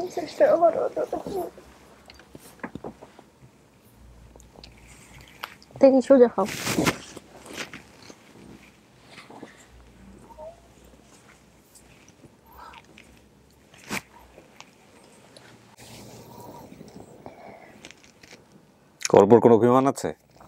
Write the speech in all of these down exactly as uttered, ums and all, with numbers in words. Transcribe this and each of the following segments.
চেষ্টা করো দেখি সোজা খাও করবর কোনো অভিমান আছে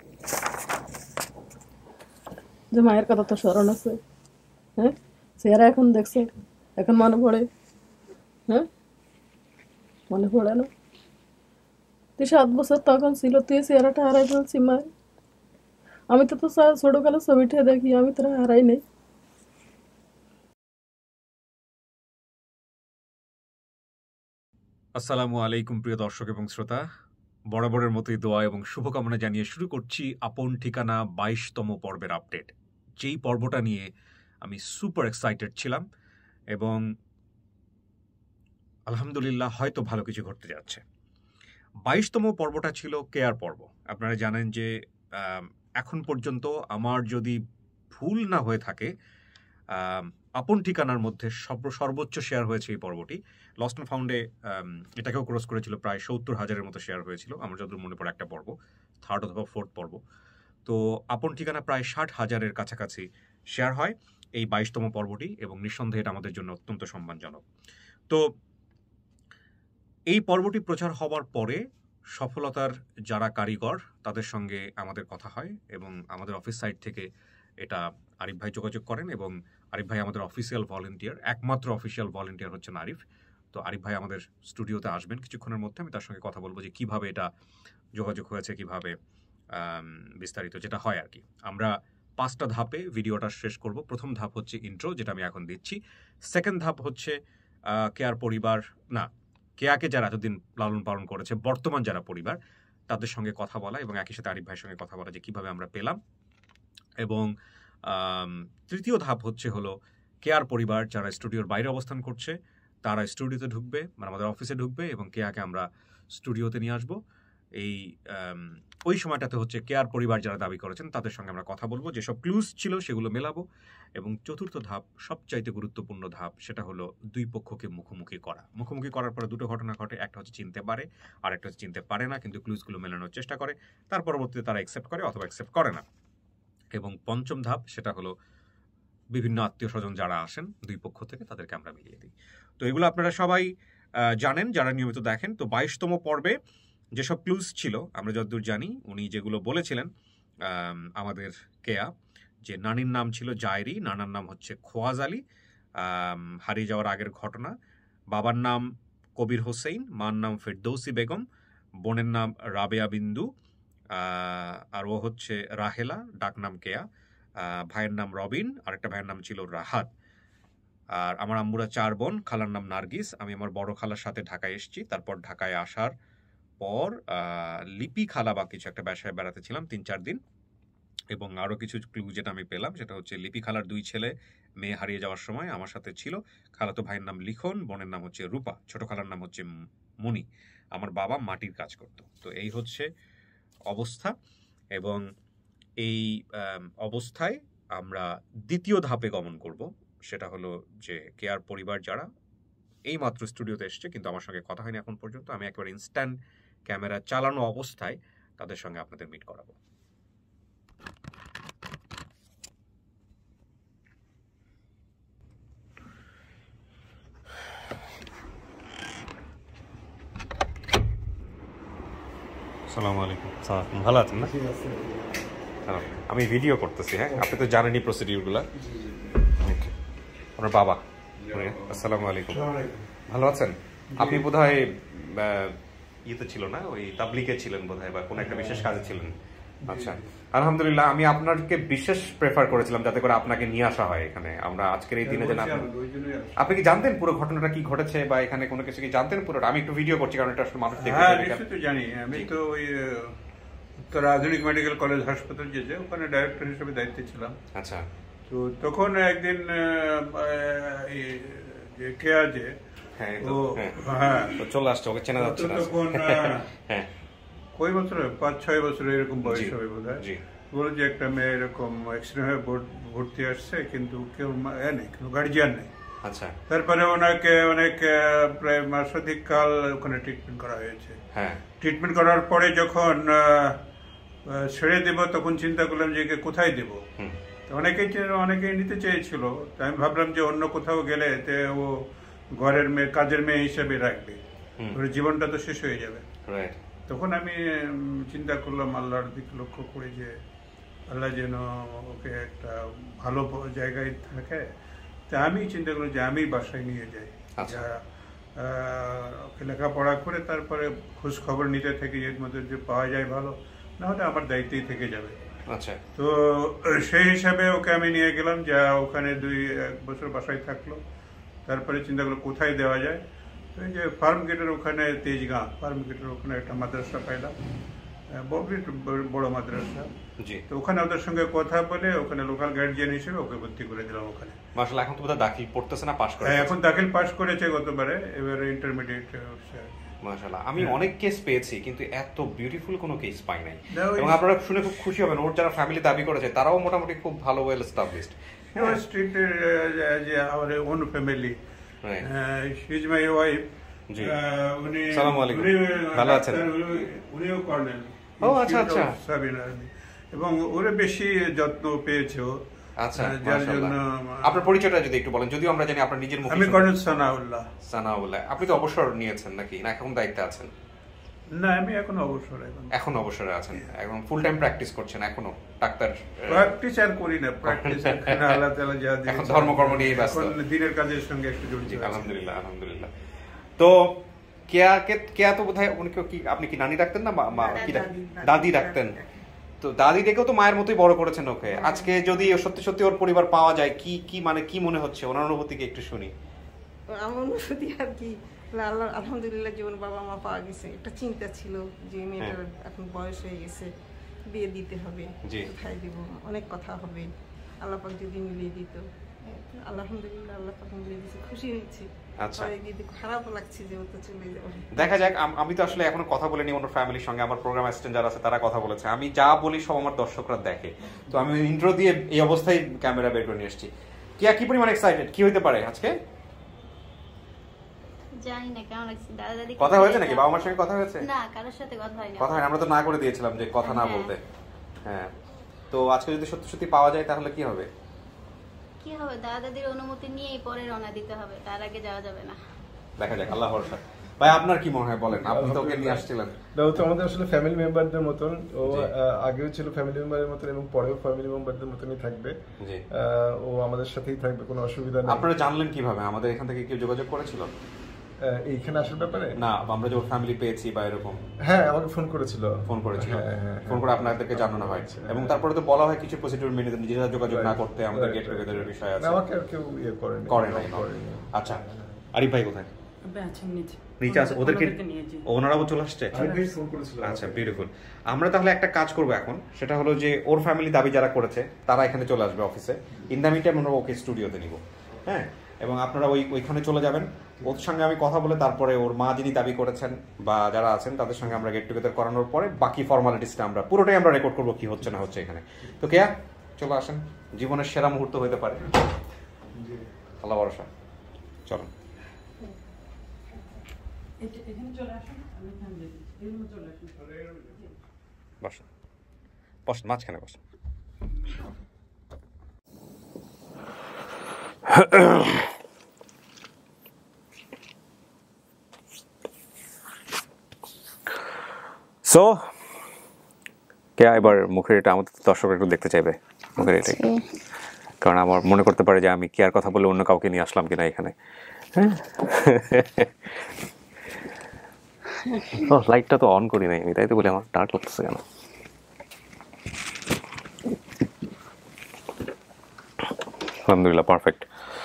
যে মায়ের কথা তো স্মরণ আছে হ্যাঁ চেহারা এখন দেখছে এখন মনে পড়ে হ্যাঁ মনে পড়ে না তুই সাত বছর তখন ছিল তুই চেহারাটা হারাই ফেলছি মায়ের আমি তো তো ছোটকালে ছবিটা দেখি আমি তোরা হারাই নেই আসসালামু আলাইকুম প্রিয় দর্শক এবং শ্রোতা বরাবরের মতোই দোয়া এবং শুভকামনা জানিয়ে শুরু করছি আপন ঠিকানা বাইশতম পর্বের আপডেট যেই পর্বটা নিয়ে আমি সুপার এক্সাইটেড ছিলাম এবং আলহামদুলিল্লাহ হয়তো ভালো কিছু ঘটতে যাচ্ছে বাইশতম পর্বটা ছিল কেয়ার পর্ব আপনারা জানেন যে এখন পর্যন্ত আমার যদি ভুল না হয়ে থাকে আপন ঠিকানার মধ্যে সর্বোচ্চ শেয়ার হয়েছে এই পর্বটি লস্ট অ্যান্ড ফাউন্ডে এটাকেও ক্রস করেছিল প্রায় সত্তর হাজারের মতো শেয়ার হয়েছিল আমার যতদূর মনে পড়ে একটা পর্ব থার্ড অথবা ফোর্থ পর্ব তো আপন ঠিকানা প্রায় ষাট হাজারের কাছাকাছি শেয়ার হয় এই বাইশতম পর্বটি এবং নিঃসন্দেহে এটা আমাদের জন্য অত্যন্ত সম্মানজনক তো এই পর্বটি প্রচার হওয়ার পরে সফলতার যারা কারিগর তাদের সঙ্গে আমাদের কথা হয় এবং আমাদের অফিস সাইট থেকে এটা আরিফ ভাই যোগাযোগ করেন এবং আরিফ ভাই আমাদের অফিসিয়াল ভলেন্টিয়ার একমাত্র অফিসিয়াল ভলেন্টিয়ার হচ্ছেন আরিফ তো আরিফ ভাই আমাদের স্টুডিওতে আসবেন কিছুক্ষণের মধ্যে আমি তার সঙ্গে কথা বলবো যে কীভাবে এটা যোগাযোগ হয়েছে কিভাবে বিস্তারিত যেটা হয় আর কি আমরা পাঁচটা ধাপে ভিডিওটা শেষ করব প্রথম ধাপ হচ্ছে ইন্ট্রো যেটা আমি এখন দিচ্ছি সেকেন্ড ধাপ হচ্ছে কেয়ার পরিবার না কেয়াকে যারা এতদিন লালন পালন করেছে বর্তমান যারা পরিবার তাদের সঙ্গে কথা বলা এবং একই সাথে আরিফ ভাইয়ের সঙ্গে কথা বলা যে কীভাবে আমরা পেলাম এবং তৃতীয় ধাপ হচ্ছে হলো কেয়ার পরিবার যারা স্টুডিওর বাইরে অবস্থান করছে তারা স্টুডিওতে ঢুকবে মানে আমাদের অফিসে ঢুকবে এবং কেয়াকে আমরা স্টুডিওতে নিয়ে আসবো এই ওই সময়টাতে হচ্ছে কেয়ার পরিবার যারা দাবি করেছেন তাদের সঙ্গে আমরা কথা বলবো যেসব ক্লুজ ছিল সেগুলো মেলাবো এবং চতুর্থ ধাপ সবচাইতে গুরুত্বপূর্ণ ধাপ সেটা হলো দুই পক্ষকে মুখোমুখি করা মুখোমুখি করার পরে দুটো ঘটনা ঘটে একটা হচ্ছে চিনতে পারে আর একটা হচ্ছে চিনতে পারে না কিন্তু ক্লুজগুলো মেলানোর চেষ্টা করে তার পরবর্তীতে তারা অ্যাকসেপ্ট করে অথবা অ্যাকসেপ্ট করে না এবং পঞ্চম ধাপ সেটা হলো বিভিন্ন আত্মীয় স্বজন যারা আসেন দুই পক্ষ থেকে তাদেরকে আমরা মিলিয়ে দিই তো এগুলো আপনারা সবাই জানেন যারা নিয়মিত দেখেন তো বাইশতম পর্বে যেসব ক্লুজ ছিল আমরা যতদূর জানি উনি যেগুলো বলেছিলেন আমাদের কেয়া যে নানির নাম ছিল জায়রি নানার নাম হচ্ছে খোয়াজ আলী হারিয়ে যাওয়ার আগের ঘটনা বাবার নাম কবির হোসেন মার নাম ফেরদৌসি বেগম বোনের নাম রাবেয়া বিন্দু আর ও হচ্ছে রাহেলা ডাকনাম কেয়া ভাইয়ের নাম রবিন আরেকটা ভাইয়ের নাম ছিল রাহাত আর আমার আম্মুরা চার বোন খালার নাম নার্গিস আমি আমার বড় খালার সাথে ঢাকায় এসেছি তারপর ঢাকায় আসার পর লিপি খালা বা কিছু একটা বাসায় বেড়াতে ছিলাম তিন চার দিন এবং আরও কিছু ক্লু যেটা আমি পেলাম সেটা হচ্ছে লিপি খালার দুই ছেলে মেয়ে হারিয়ে যাওয়ার সময় আমার সাথে ছিল খালাতো ভাইয়ের নাম লিখন বোনের নাম হচ্ছে রূপা ছোট খালার নাম হচ্ছে মণি আমার বাবা মাটির কাজ করত তো এই হচ্ছে অবস্থা এবং এই অবস্থায় আমরা দ্বিতীয় ধাপে গমন করব সেটা হলো যে কেয়ার পরিবার যারা এই মাত্র স্টুডিওতে এসছে কিন্তু আমার সঙ্গে কথা হয়নি এখন পর্যন্ত আমি একবার ইনস্ট্যান্ট ক্যামেরা চালানো অবস্থায় তাদের সঙ্গে আপনাদের মিট করাবো আসসালামু আলাইকুম ভালো আছেন না আমি ভিডিও করতেছি হ্যাঁ আপনি তো জানেনই প্রসিডিউরগুলো আপনার বাবা আসসালামু আলাইকুম ভালো আছেন আপনি বোধহয় ইয়েতে ছিল না ওই তাবলিগে ছিলেন বোধহয় বা কোনো একটা বিশেষ কাজে ছিলেন আচ্ছা আলহামদুলিল্লাহ আমি আপনাকে বিশেষ প্রেফার করেছিলাম যাতে করে আপনাকে নিয়ে আসা হয় এখানে আমরা আজকের এই দিনে যেন আপনি কি জানতেন পুরো ঘটনাটা কি ঘটেছে বা এখানে কোনো কিছু কি জানতেন পুরোটা আমি একটু ভিডিও করছি কারণ এটা আসলে মানুষ দেখতে জানি আমি তো ওই উত্তর আধুনিক মেডিকেল কলেজ হাসপাতাল যেছে ওখানে ডাইরেক্টর হিসেবে দায়িত্বে ছিলাম আচ্ছা তো তখন একদিন যে কে আছে হ্যাঁ হ্যাঁ চলে আসছে ওকে চেনা যাচ্ছে না তখন হ্যাঁ কয় বছর পাঁচ ছয় বছর এরকম বয়স হবে বোধ হয় বলে যে একটা মেয়ে এরকম অ্যাক্সিডেন্ট হয়ে ভর্তি আসছে কিন্তু কেউ নেই কোনো গার্জিয়ান নেই আচ্ছা, তারপরে ওনাকে অনেক প্রায় মাসাধিক কাল ওখানে ট্রিটমেন্ট করা হয়েছে। হ্যাঁ, ট্রিটমেন্ট করার পরে যখন ছেড়ে দেব তখন চিন্তা করলাম যে একে কোথায় দেব। অনেকেই অনেকেই নিতে চেয়েছিল, আমি ভাবলাম যে অন্য কোথাও গেলে তে ও ঘরের মেয়ে, কাজের মেয়ে হিসেবে রাখবে, ওর জীবনটা তো শেষ হয়ে যাবে। তখন আমি চিন্তা করলাম আল্লাহর দিকে লক্ষ্য করে যে আল্লাহ যেন ওকে একটা ভালো জায়গায় থাকে। তা আমি চিন্তা করলাম যে আমি বাসায় নিয়ে যাই, ওকে লেখাপড়া করে তারপরে খোঁজ খবর নিতে থেকে এর মধ্যে যে পাওয়া যায় ভালো, না হলে আমার দায়িত্বেই থেকে যাবে। আচ্ছা, তো সেই হিসাবে ওকে আমি নিয়ে গেলাম, যা ওখানে দুই এক বছর বাসায় থাকলো। তারপরে চিন্তা করলো কোথায় দেওয়া যায়। ওই যে ফার্ম গেটের ওখানে, তেজগাঁ ফার্ম গেটের ওখানে একটা মাদ্রাসা পাইলাম, বড় মাদ্রাসা। তো ওখানে ওদের সঙ্গে কথা বলে ওখানে লোকাল গার্জিয়ান হিসেবে ওকে ভর্তি করে দিলাম ওখানে। মাশাআল্লাহ, এখন তো বোধহয় দাখিল পড়তেছে না, পাস করে? হ্যাঁ, এখন দাখিল পাস করেছে গতবারে, এবারে ইন্টারমিডিয়েট। মাশাআল্লাহ, আমি অনেক কেস পেয়েছি কিন্তু এত বিউটিফুল কোনো কেস পাই নাই। এবং আপনারা শুনে খুব খুশি হবেন, ওর যারা ফ্যামিলি দাবি করেছে তারাও মোটামুটি খুব ভালো, ওয়েল এস্টাবলিশড। স্ট্রিটের যে আমার own family, she is my wife. জি, উনি আসসালামু আলাইকুম, ভালো আছেন? উনিও কর্নেল। ও আচ্ছা আচ্ছা, এবং ওরে বেশি যত্ন পেয়েছে ও। আচ্ছা, যার জন্য আপনার পরিচয়টা যদি একটু বলেন, যদিও আমরা জানি আপনার নিজের মুখে। আমি কর্নেল সানাউল্লাহ। সানাউল্লাহ, আপনি তো অবসর নিয়েছেন নাকি, না এখন দায়িত্বে আছেন? না, আমি এখন অবসর। এখন এখন অবসরে আছেন, এখন ফুল টাইম প্র্যাকটিস করছেন এখনো? ডাক্তার প্র্যাকটিস আর করি না, প্র্যাকটিস আল্লাহ তাআলা যা দিয়েছেন, এখন ধর্মকর্ম নিয়ে ব্যস্ত, দিনের কাজের সঙ্গে একটু জড়িত। আলহামদুলিল্লাহ, আলহামদুলিল্লাহ। তো কেয়াকে কেয়া তো বোধহয় কি আপনি কি নানি রাখতেন না কি দাদি রাখতেন? তো দাদি দেখেও তো মায়ের মতোই বড় করেছেন ওকে। আজকে যদি সত্যি সত্যি ওর পরিবার পাওয়া যায়, কি কি মানে কি মনে হচ্ছে, ওনার অনুভূতিকে একটু শুনি। আমার অনুভূতি আর কি, আল্লাহ আলহামদুলিল্লাহ জীবন বাবা মা পাওয়া গেছে। একটা চিন্তা ছিল যে মেয়েটার এখন বয়স হয়ে গেছে, বিয়ে দিতে হবে, কোথায় দিব, অনেক কথা হবে, আল্লাহ পাক যদি মিলিয়ে দিত। আলহামদুলিল্লাহ আল্লাহ পাক মিলিয়ে দিয়েছে, খুশি হয়েছি। আচ্ছা, খারাপ লাগছে যে ও তো চলে যাবে। দেখা যাক, আমি তো আসলে এখনো কথা বলিনি ওনার ফ্যামিলির সঙ্গে, আমার প্রোগ্রাম অ্যাসিস্ট্যান্ট যারা আছে তারা কথা বলেছে। আমি যা বলি সব আমার দর্শকরা দেখে, তো আমি ইন্ট্রো দিয়ে এই অবস্থায় ক্যামেরা বের করে নিয়ে এসেছি। কি কি পরিমাণ এক্সাইটেড, কি হইতে পারে আজকে? জানি না কেমন লাগছে। দাদা দাদি কথা হয়েছে নাকি, বাবা মার সঙ্গে কথা হয়েছে? না, কারোর সাথে কথা হয়নি। কথা হয়নি, আমরা তো না করে দিয়েছিলাম যে কথা না বলতে। হ্যাঁ, তো আজকে যদি সত্যি সত্যি পাওয়া যায় তাহলে কি হবে? কি হবে, দাদা দাদির অনুমতি নিয়েই পরে রওনা দিতে হবে, তার আগে যাওয়া যাবে না। দেখা যাক, আল্লাহ ভরসা। ভাই আপনার কি মনে হয় বলেন, আপনি তো ওকে নিয়ে আসছিলেন। না, ও তো আমাদের আসলে ফ্যামিলি মেম্বারদের মতন, ও আগেও ছিল ফ্যামিলি মেম্বারের মতন এবং পরেও ফ্যামিলি মেম্বারদের মতনই থাকবে। ও আমাদের সাথেই থাকবে, কোনো অসুবিধা নেই। আপনারা জানলেন কিভাবে? আমাদের এখান থেকে কেউ যোগাযোগ করেছিল এইখানে আসার ব্যাপারে? না, আমরা যে ওর ফ্যামিলি পেয়েছি বা এরকম? হ্যাঁ, আমাকে ফোন করেছিল। ফোন করেছিল, ফোন করে আপনাদেরকে জানানো হয় এবং তারপরে তো বলা হয় কিছু প্রসিডিউর মেনে নিজেরা যোগাযোগ না করতে, আমাদের গেট টুগেদারের বিষয় আছে। আমাকে আর কেউ ইয়ে করেনি, করে নাই। আচ্ছা, আরিফ ভাই কোথায়? নিচে আছে, ওদেরকে ওনারাও চলে আসছে। আচ্ছা, বিউটিফুল। আমরা তাহলে একটা কাজ করবো এখন, সেটা হলো যে ওর ফ্যামিলি দাবি যারা করেছে তারা এখানে চলে আসবে অফিসে। ইন দ্য মিন টাইম আমরা ওকে স্টুডিওতে নিব, হ্যাঁ, এবং আপনারা ওই ওইখানে চলে যাবেন। ওর সঙ্গে আমি কথা বলে তারপরে ওর মা যিনি দাবি করেছেন বা যারা আছেন তাদের সঙ্গে আমরা গেট টুগেদার করানোর পরে বাকি ফর্মালিটিসটা আমরা পুরোটাই আমরা রেকর্ড করবো কি হচ্ছে না হচ্ছে এখানে। তো কেয়া চলে আসেন, জীবনের সেরা মুহূর্ত হতে পারে, আল্লাহ ভরসা। চলো বসেন, বসেন মাঝখানে বসেন। সো কে এবার মুখের এটা আমাদের দর্শকরা একটু দেখতে চাইবে, মুখের এটা, কারণ আমার মনে করতে পারে যে আমি কেয়ার কথা বলে অন্য কাউকে নিয়ে আসলাম কিনা এখানে। ও লাইটটা তো অন করি নাই আমি, তাই তো বলি আমার ডার্ক লাগতেছে কেন? আলহামদুলিল্লাহ, পারফেক্ট।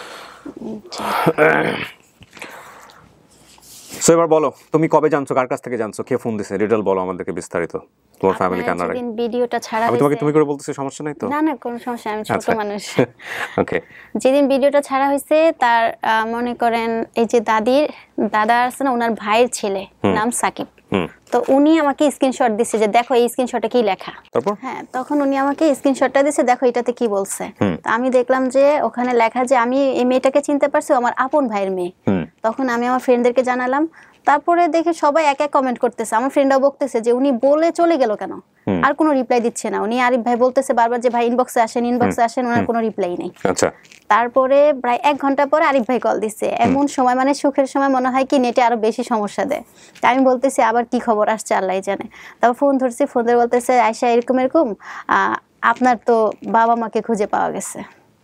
সো এবার বলো, তুমি কবে জানছো, কার কাছ থেকে জানছো, কে ফোন দিছে, ডিটেইল বলো আমাদেরকে বিস্তারিত। তোমার ফ্যামিলি কান্না রাখে। যেদিন ভিডিওটা ছাড়া হয়েছে, আমি তোমাকে তুমি করে বলতেছি, সমস্যা নাই তো? না না, কোনো সমস্যা, আমি ছোট মানুষ। ওকে, যেদিন ভিডিওটা ছাড়া হয়েছে তার মনে করেন এই যে দাদির দাদা আছে না, ওনার ভাইয়ের ছেলে, নাম সাকিব, তো উনি আমাকে স্ক্রিনশট দিছে যে দেখো এই স্ক্রিনশটে কি লেখা। তারপর হ্যাঁ তখন উনি আমাকে স্ক্রিনশটটা দিছে, দেখো এটাতে কি বলছে। তো আমি দেখলাম যে ওখানে লেখা যে আমি এই মেয়েটাকে চিনতে পারছি, আমার আপন ভাইয়ের মেয়ে। তখন আমি আমার ফ্রেন্ডদেরকে জানালাম, তারপরে দেখে সবাই এক এক কমেন্ট করতেছে। আমার ফ্রেন্ডরাও বলতেছে যে উনি বলে চলে গেল কেন, আর কোনো রিপ্লাই দিচ্ছে না। উনি আরিফ ভাই বলতেছে বারবার যে ভাই ইনবক্সে আসেন ইনবক্সে আসেন, ওনার কোনো রিপ্লাই নেই। আচ্ছা তারপরে প্রায় এক ঘন্টা পরে আরিফ ভাই কল দিচ্ছে। এমন সময় মানে সুখের সময় মনে হয় কি নেটে আরো বেশি সমস্যা দেয়। তাই আমি বলতেছি আবার কি খবর আসছে আল্লাহ জানে। তারপর ফোন ধরছি, ফোন ধরে বলতেছে আয়শা এরকম এরকম আপনার তো বাবা মাকে খুঁজে পাওয়া গেছে।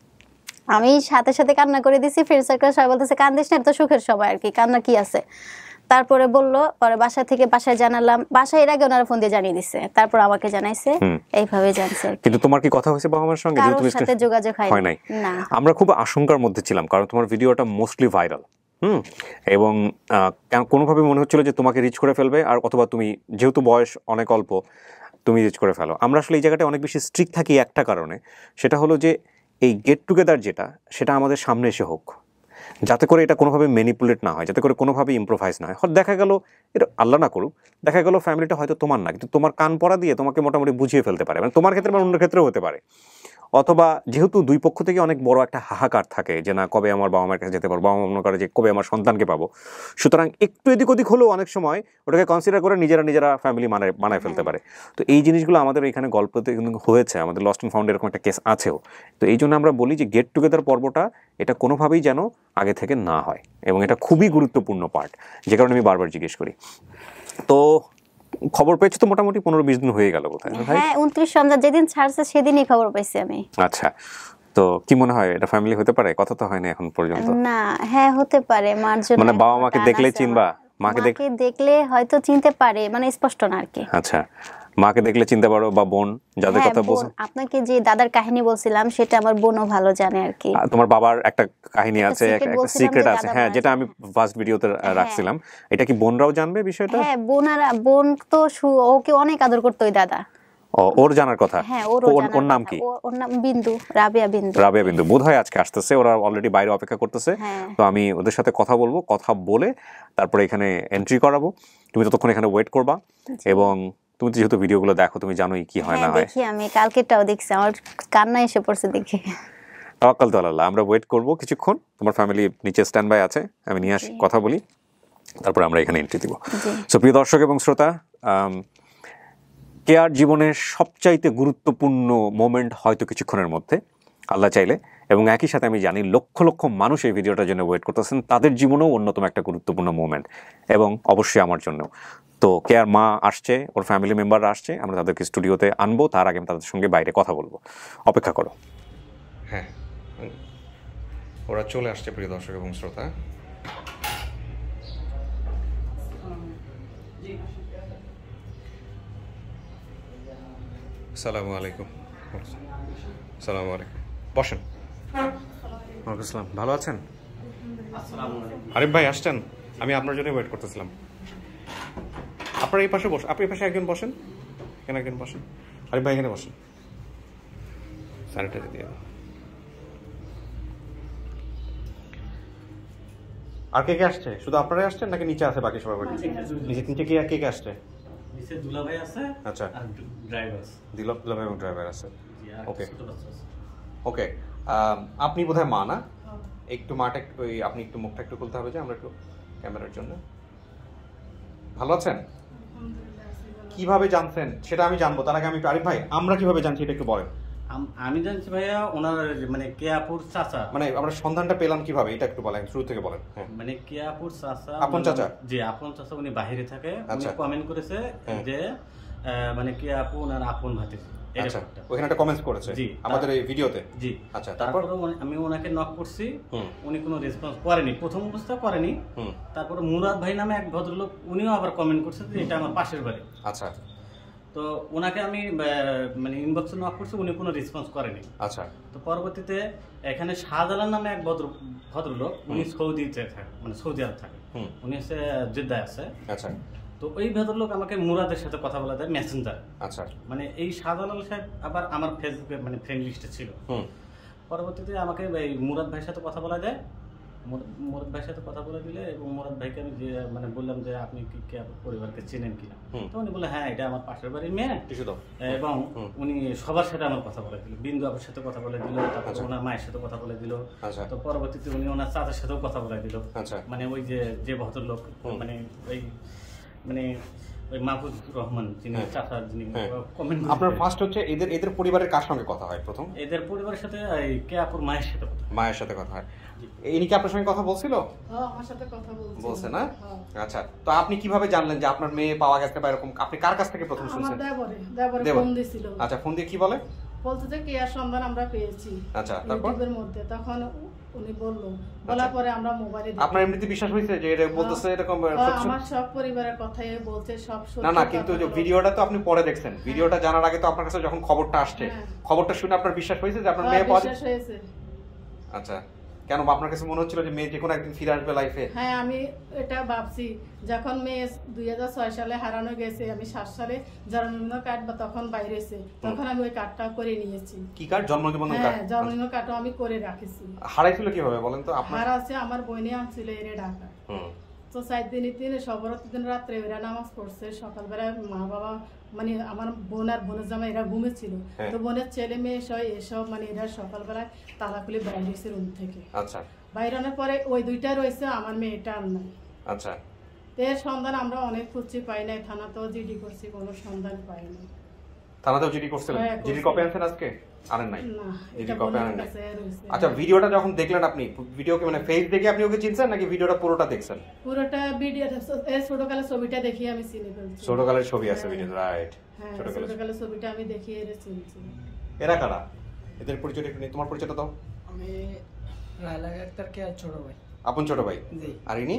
আমি সাথে সাথে কান্না করে দিছি। ফ্রেন্ড সার্কেল সবাই বলতেছে কান্দিস না, তো সুখের সময় আর কি, কান্না কি আছে। তারপরে বললো, পরে বাসা থেকে বাসায় জানালাম, বাসায় এর আগে ওনারা ফোন দিয়ে জানিয়ে দিছে, তারপর আমাকে জানাইছে, এইভাবে জানছে। কিন্তু তোমার কি কথা হয়েছে বাবা মার সঙ্গে? কারোর সাথে যোগাযোগ হয় নাই। না, আমরা খুব আশঙ্কার মধ্যে ছিলাম, কারণ তোমার ভিডিওটা মোস্টলি ভাইরাল। হুম এবং কোনোভাবে মনে হচ্ছিল যে তোমাকে রিচ করে ফেলবে, আর অথবা তুমি যেহেতু বয়স অনেক অল্প তুমি রিচ করে ফেলো। আমরা আসলে এই জায়গাটা অনেক বেশি স্ট্রিক্ট থাকি একটা কারণে, সেটা হলো যে এই গেট টুগেদার যেটা, সেটা আমাদের সামনে এসে হোক, যাতে করে এটা কোনোভাবে ম্যানিপুলেট না হয়, যাতে করে কোনোভাবে ইম্প্রোভাইজ না হয়। দেখা গেল এটা আল্লাহ না করুক, দেখা গেল ফ্যামিলিটা হয়তো তোমার না, কিন্তু তোমার কান পড়া দিয়ে তোমাকে মোটামুটি বুঝিয়ে ফেলতে পারে, মানে তোমার ক্ষেত্রে বা অন্য ক্ষেত্রেও হতে পারে। অথবা যেহেতু দুই পক্ষ থেকে অনেক বড় একটা হাহাকার থাকে যে না কবে আমার বাবা মায়ের কাছে যেতে পারবো, বাবা মা মনে করে যে কবে আমার সন্তানকে পাবো, সুতরাং একটু এদিক ওদিক হলেও অনেক সময় ওটাকে কনসিডার করে নিজেরা নিজেরা ফ্যামিলি মানে বানায় ফেলতে পারে। তো এই জিনিসগুলো আমাদের এখানে গল্পতে কিন্তু হয়েছে, আমাদের লস্ট অ্যান্ড ফাউন্ড এরকম একটা কেস আছেও। তো এই জন্য আমরা বলি যে গেট টুগেদার পর্বটা এটা কোনোভাবেই যেন আগে থেকে না হয়, এবং এটা খুবই গুরুত্বপূর্ণ পার্ট, যে কারণে আমি বারবার জিজ্ঞেস করি। তো খবর পেয়েছো তো মোটামুটি পনেরো বিশ দিন হয়ে গেল বোধহয়? হ্যাঁ উনত্রিশ রমজান যেদিন ছাড়ছে সেদিনই খবর পাইছি আমি। আচ্ছা, তো কি মনে হয় এটা ফ্যামিলি হতে পারে? কথা তো হয়নি এখন পর্যন্ত। না, হ্যাঁ হতে পারে। মার জন্য মানে বাবা মাকে দেখলে চিনবা? মাকে দেখলে হয়তো চিনতে পারে, মানে স্পষ্ট না আর কি। আচ্ছা, মাকে দেখলে চিনতে পারো, বা বোন যাদের কথা বলছো। আপনাকে যে দাদার কাহিনী বলছিলাম সেটা আমার বোনও ভালো জানে আর কি। তোমার বাবার একটা কাহিনী আছে, একটা সিক্রেট আছে, হ্যাঁ, যেটা আমি ফার্স্ট ভিডিওতে রাখছিলাম। এটা কি বোনরাও জানবে বিষয়টা? হ্যাঁ, বোনারা, বোন তো ওকে অনেক আদর করতো ওই দাদা। ওর জানার কথা। হ্যাঁ, ওর নাম কি? ওর নাম বিন্দু, রাবিয়া বিন্দু। রাবিয়া বিন্দু বোধহয় আজকে আসতেছে, ওরা অলরেডি বাইরে অপেক্ষা করতেছে। তো আমি ওদের সাথে কথা বলবো, কথা বলে তারপরে এখানে এন্ট্রি করাবো। তুমি ততক্ষণ এখানে ওয়েট করবা, এবং তুমি তো যেহেতু ভিডিওগুলো দেখো তুমি জানোই কি হয় না হয়। দেখি, আমি কালকেটাও দেখছি, আমার কান্না এসে পড়ছে দেখে। তাওয়াক্কাল তো আল্লাহ। আমরা ওয়েট করবো কিছুক্ষণ, তোমার ফ্যামিলি নিচে স্ট্যান্ড বাই আছে, আমি নিয়ে আসি, কথা বলি, তারপর আমরা এখানে এন্ট্রি দিব। সো প্রিয় দর্শক এবং শ্রোতা, কেয়ার জীবনের সবচাইতে গুরুত্বপূর্ণ মোমেন্ট হয়তো কিছুক্ষণের মধ্যে, আল্লাহ চাইলে। এবং একই সাথে আমি জানি লক্ষ লক্ষ মানুষ এই ভিডিওটার জন্য ওয়েট করতেছেন, তাদের জীবনেও অন্যতম একটা গুরুত্বপূর্ণ মোমেন্ট, এবং অবশ্যই আমার জন্য। তো কেয়ার মা আসছে, ওর ফ্যামিলি মেম্বাররা আসছে, আমরা তাদেরকে স্টুডিওতে আনবো, তার আগে তাদের সঙ্গে বাইরে কথা বলবো, অপেক্ষা করো। হ্যাঁ, ওরা চলে আসছে প্রিয় দর্শক এবং শ্রোতা। আসসালামু আলাইকুম। আসসালামু আলাইকুম, বসেন। ওয়ালাইকুম আসসালাম, ভালো আছেন? আরিফ ভাই আসছেন? আমি আপনার জন্য ওয়েট করতেছিলাম। আপনার এই পাশে বসেন, আপনি এই পাশে একজন বসেন, এখানে একজন বসেন। আরিফ ভাই এখানে বসেন, স্যানিটাইজার দিয়ে। আর কে কে আসছে? শুধু আপনারাই আসছেন নাকি নিচে আছে বাকি সবাই? নিচে নিচে কে কে কে আসছে? নিচে দুলা ভাই আছে, আচ্ছা, আর ড্রাইভার আছে। দিলক দুলা ভাই এবং ড্রাইভার আছে। ওকে ওকে, আপনি বোধহয় মা না? একটু মাটা একটু, আপনি একটু মুখটা একটু খুলতে হবে যে আমরা একটু ক্যামেরার জন্য। ভালো আছেন? কিভাবে জানছেন সেটা আমি জানবো, তার আগে আমি আরিফ ভাই আমরা কিভাবে জানছি এটা একটু বলেন। আমি জানছি ভাইয়া ওনার মানে কেয়াপুর চাচা, মানে আমরা সন্ধানটা পেলাম কিভাবে এটা একটু বলেন, শুরু থেকে বলেন। মানে কেয়াপুর চাচা, আপন চাচা। জি, আপন চাচা, উনি বাইরে থাকে। উনি কমেন্ট করেছে যে মানে কেয়াপু ওনার আপন ভাতিজি। আচ্ছা, ওখানে একটা কমেন্টস করেছে আমাদের এই ভিডিওতে। জি, আচ্ছা, তারপর আমি ওনাকে নক করছি, উনি কোনো রেসপন্স করেনি, প্রথম অবস্থা করেনি। তারপর মুরাদ ভাই নামে এক ভদ্রলোক, উনিও আবার কমেন্ট করছে যে এটা আমার পাশের বাড়ি। আচ্ছা, তো ওনাকে আমি মানে ইনবক্সে নক করছি, উনি কোনো রেসপন্স করেনি। আচ্ছা, তো পরবর্তীতে এখানে শাহজালাল নামে এক ভদ্র ভদ্রলোক, উনি সৌদিতে থাকে, মানে সৌদি আরব থাকে, উনি হচ্ছে জেদ্দায় আছে। আচ্ছা, তো ওই ভদ্রলোক আমাকে মুরাদের সাথে কথা বলা যায় মেসেঞ্জার। আচ্ছা, মানে এই শাহজালাল সাহেব আবার আমার ফেসবুকে মানে ফ্রেন্ড লিস্টে ছিল। পরবর্তীতে আমাকে এই মুরাদ ভাইয়ের সাথে কথা বলা যায়, মুরাদ ভাইয়ের সাথে কথা বলে দিলে এবং মুরাদ ভাইকে আমি যে মানে বললাম যে আপনি কি কে পরিবারকে চেনেন কিনা, তো উনি বলে হ্যাঁ এটা আমার পাশের বাড়ির মেয়ে, এবং উনি সবার সাথে আমার কথা বলে দিল, বিন্দু আপুর সাথে কথা বলে দিল, তারপর ওনার মায়ের সাথে কথা বলে দিল, তো পরবর্তীতে উনি ওনার চাচার সাথেও কথা বলে দিল, মানে ওই যে যে ভদ্রলোক মানে ওই মানে ওই মাহফুজ রহমান যিনি চাচা যিনি কমেন্ট। আপনার ফার্স্ট হচ্ছে এদের এদের পরিবারের কার সঙ্গে কথা হয় প্রথম? এদের পরিবারের সাথে এই কে আপুর মায়ের সাথে কথা মায়ের সাথে কথা হয়। ইনি কি আপনার সঙ্গে কথা বলছিল? হ্যাঁ আমার সাথে কথা বলছে। বলছে না? আচ্ছা, তো আপনি কিভাবে জানলেন যে আপনার মেয়ে পাওয়া গেছে বা এরকম? আপনি কার কাছ থেকে প্রথম শুনছেন? আমার দেবরে দেবরে ফোন দিছিল। আচ্ছা, ফোন দিয়ে কি বলে? বলতে যে কেয়ার সন্ধান আমরা পেয়েছি। আচ্ছা, তারপর ইউটিউবের মধ্যে তখন উনি বললো, বলার পরে আমরা মোবাইলে দেখি। আপনার এমনিতে বিশ্বাস হয়েছে যে এটা বলতেছে এরকম? আমার সব পরিবারের কথাই বলছে, সব সত্যি। না না, কিন্তু যে ভিডিওটা তো আপনি পরে দেখছেন, ভিডিওটা জানার আগে তো আপনার কাছে যখন খবরটা আসছে, খবরটা শুনে আপনার বিশ্বাস হয়েছে যে আপনার মেয়ে পাওয়া বিশ্বাস হয়েছে। আচ্ছা, কেন আপনার কাছে মনে হচ্ছিল যে মেয়ে যে কোনো একদিন ফিরে আসবে লাইফে? হ্যাঁ আমি এটা ভাবছি, যখন মেয়ে দুই হাজার ছয় সালে হারানো গেছে, আমি সাত সালে জন্মদিন কার্ড বা তখন বাইরেছে, তখন আমি ওই কার্ডটা করে নিয়েছি। কি কার্ড? জন্মদিন কার্ড? হ্যাঁ জন্মদিন কার্ডও আমি করে রাখেছি। হারাইছিল কিভাবে বলেন তো? আপনার হারাছে আমার বোনে আনছিল এনে ঢাকা। তো চার দিন তিন সবরত দিন রাত্রে এরা নামাজ পড়ছে, সকালবেলা মা বাবা মানে আমার বোন আর বোনের জামা এরা ঘুমেছিল, তো বোনের ছেলে মেয়ে সব এসব মানে এরা সকালবেলায় তালা খুলে বাইরে এসে রুম থেকে। আচ্ছা, বাইরানোর পরে ওই দুইটা রয়েছে, আমার মেয়েটা আর নাই। আচ্ছা, এর সন্ধান আমরা অনেক খুঁজছি, পাই নাই, থানাতেও জিডি করছি, কোনো সন্ধান পাই নাই। থানাতেও জিডি করছিলেন? জিডি কপি আনছেন আজকে? আনেন নাই? না, জিডি এটা কপি আনেন নাই। কাছে রয়েছে। আচ্ছা, ভিডিওটা যখন দেখলেন আপনি, ভিডিও কি মানে ফেস দেখে আপনি ওকে চিনছেন নাকি ভিডিওটা পুরোটা দেখছেন? পুরোটা ভিডিও, এই ছোটকালের ছবিটা দেখি আমি চিনি ফেলছি। ছোটকালের ছবি আছে ভিডিও, রাইট? হ্যাঁ ছোটকালের ছবিটা আমি দেখি এর চিনছি। এরা কারা? এদের পরিচয়টা একটু নেই, তোমার পরিচয়টা দাও। আমি লাইলা আক্তার কে ছোট ভাই। আপন ছোট ভাই? জি। আর ইনি?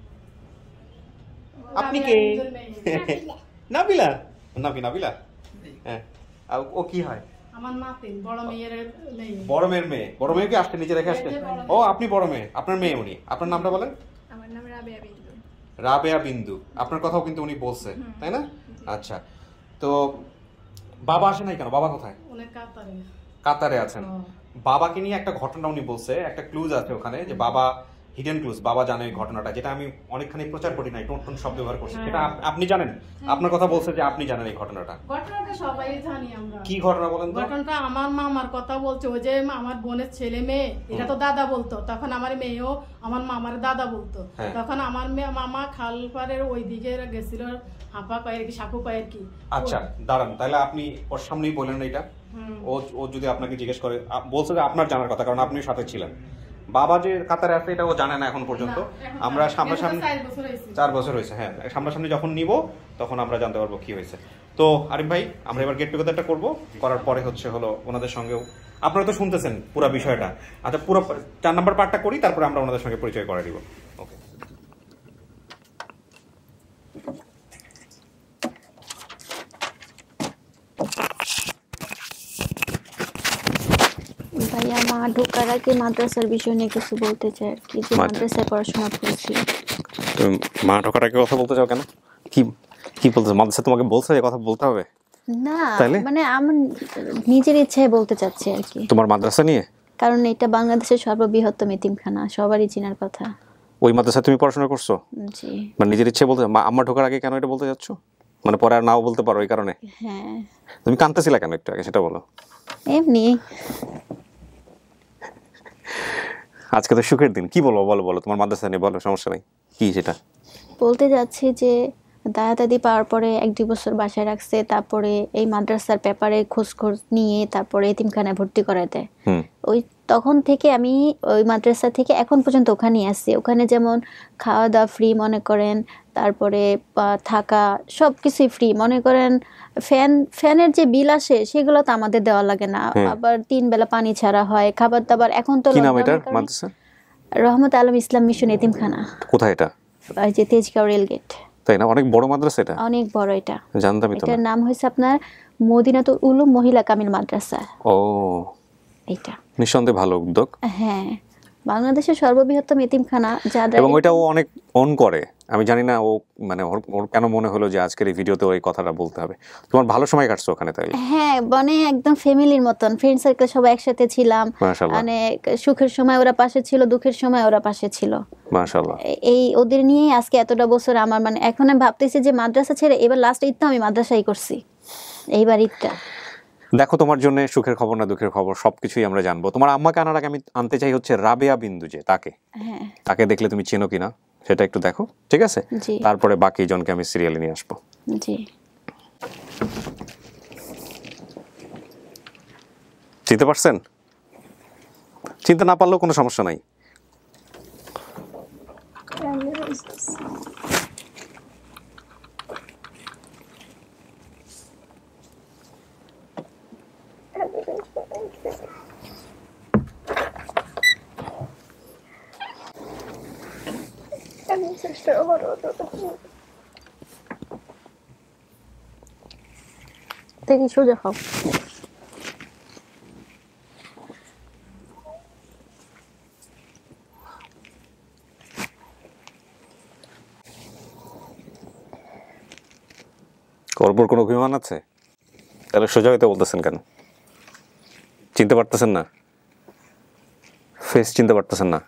আপনি কে? নাবিলা? নাবি নাবিলা? হ্যাঁ। আর ও কি হয়? আমার নাতিন, বড় মেয়ের মেয়ে। বড় মেয়ের মেয়ে? বড় মেয়ে কি আসতে নিচে রেখে আসতে? ও আপনি বড় মেয়ে, আপনার মেয়ে উনি। আপনার নামটা বলেন? আমার নাম রাবেয়া বিন্দু। রাবেয়া বিন্দু। আপনার কথাও কিন্তু উনি বলছে, তাই না? আচ্ছা, তো বাবা আসে নাই কেন? বাবা কোথায়? উনি কাতারে। কাতারে আছেন। বাবাকে নিয়ে একটা ঘটনা উনি বলছে, একটা ক্লুজ আছে ওখানে যে বাবা হিডেন ক্লুজ, বাবা জানে এই ঘটনাটা, যেটা আমি অনেকখানি প্রচার করি নাই, টোন টোন শব্দ ব্যবহার করছি, সেটা আপনি জানেন? আপনার কথা বলছে যে আপনি জানেন এই ঘটনাটা। ঘটনাটা সবাই জানি আমরা। কি ঘটনা বলেন তো? ঘটনাটা আমার মামার কথা বলছে, ওই যে আমার বোনের ছেলে মেয়ে, এটা তো দাদা বলতো, তখন আমার মেয়েও আমার মামার দাদা বলতো, তখন আমার মেয়ে মামা খালপাড়ের ওই দিকে গেছিল, হাঁপা কয়ের কি সাকু কয়ের কি। আচ্ছা দাঁড়ান, তাহলে আপনি ওর সামনেই বলেন এটা। ও ও যদি আপনাকে জিজ্ঞেস করে, বলছে যে আপনার জানার কথা, কারণ আপনি সাথে ছিলেন। বাবা যে কাতারে আছে এটা ও জানে না এখন পর্যন্ত। আমরা সামনাসামনি চার বছর হয়েছে, হ্যাঁ, সামনাসামনি যখন নিব তখন আমরা জানতে পারবো কি হয়েছে। তো আরিফ ভাই, আমরা এবার গেট টুগেদারটা করবো, করার পরে হচ্ছে হলো ওনাদের সঙ্গেও আপনারা তো শুনতেছেন পুরো বিষয়টা। আচ্ছা, পুরো চার নাম্বার পার্টটা করি, তারপরে আমরা ওনাদের সঙ্গে পরিচয় করে দিব। ওকে। ভাইয়া মা ঢোকার আগে মাদ্রাসার বিষয় নিয়ে কিছু বলতে চাই আর কি, যে মাদ্রাসায় পড়াশোনা করছি। তুমি মা ঢোকার আগে কথা বলতে চাও কেন? কি কি বলতে? মাদ্রাসা তোমাকে বলছে যে কথা বলতে হবে? না, মানে আমার নিজের ইচ্ছায় বলতে চাচ্ছি আর কি। তোমার মাদ্রাসা নিয়ে? কারণ এটা বাংলাদেশের সর্ববৃহত্তম এতিমখানা, সবারই চেনার কথা। ওই মাদ্রাসায় তুমি পড়াশোনা করছো? জি। মানে নিজের ইচ্ছে বলতে, আম্মা ঢোকার আগে কেন এটা বলতে যাচ্ছ? মানে পরে আর নাও বলতে পারো এই কারণে? হ্যাঁ। তুমি কাঁদতেছিলা কেন একটু আগে সেটা বলো। এমনি। আজকে তো সুখের দিন, কি বলবো বলো বলো, তোমার মাদ্রাসা নিয়ে বলো, সমস্যা নেই। কি সেটা বলতে যাচ্ছি যে দাদা দাদি পাওয়ার পরে এক দুই বছর বাসায় রাখছে, তারপরে এই মাদ্রাসার ব্যাপারে খোঁজ খোঁজ নিয়ে তারপরে এতিমখানায় ভর্তি করায় দেয়। ওই তখন থেকে আমি ওই মাদ্রাসা থেকে এখন পর্যন্ত ওখানেই আছি। ওখানে যেমন খাওয়া দাওয়া ফ্রি মনে করেন, তারপরে থাকা সব কিছুই ফ্রি মনে করেন। ফ্যান ফ্যানের যে বিল আসে সেগুলো তো আমাদের দেওয়া লাগে না, আবার তিন বেলা পানি ছাড়া হয়, খাবার দাবার। এখন তো রহমত আলম ইসলাম মিশন এতিমখানা। কোথায় এটা? ওই যে তেজগাঁও রেল গেট। তাই না? অনেক বড় মাদ্রাসা এটা। অনেক বড় এটা। জানতামই তো না। এটার নাম হইছে আপনার মদিনাতুল উলুম মহিলা কামিল মাদ্রাসা। ও, এটা নিঃসন্দেহে ভালো উদ্যোগ। হ্যাঁ, বাংলাদেশের সর্ববৃহত্তম এতিমখানা, যারা এবং ওইটাও অনেক অন করে, আমি জানি না ও মানে ওর ওর কেন মনে হলো যে আজকের এই ভিডিওতে ওই কথাটা বলতে হবে। তোমার ভালো সময় কাটছো ওখানে তাই? হ্যাঁ, মানে একদম ফ্যামিলির মতন, ফ্রেন্ড সার্কেল সবাই একসাথে ছিলাম। মাশাআল্লাহ। মানে সুখের সময় ওরা পাশে ছিল, দুঃখের সময় ওরা পাশে ছিল। মাশাআল্লাহ। এই ওদের নিয়েই আজকে এতটা বছর আমার, মানে এখন আমি ভাবতেছি যে মাদ্রাসা ছেড়ে এবার লাস্ট ঈদ তো আমি মাদ্রাসাই করছি, এইবার ঈদটা। দেখো তোমার জন্য সুখের খবর না দুঃখের খবর সবকিছুই আমরা জানবো। তোমার আম্মাকে আনার আগে আমি আনতে চাই হচ্ছে রাবেয়া বিন্দু, যে তাকে হ্যাঁ তাকে দেখলে তুমি চেনো কিনা সেটা একটু দেখো, ঠিক আছে? জি। তারপরে বাকি জনকে আমি সিরিয়ালে নিয়ে আসবো। জি। চিনতে পারছেন? চিনতে না পারলেও কোনো সমস্যা নাই। দেখি সোজা খাও। ওর কোনো অভিমান আছে? তাহলে সোজা হইতে বলতেছেন কেন? চিনতে পারতেছেন না? ফেস চিনতে পারতেছেন না?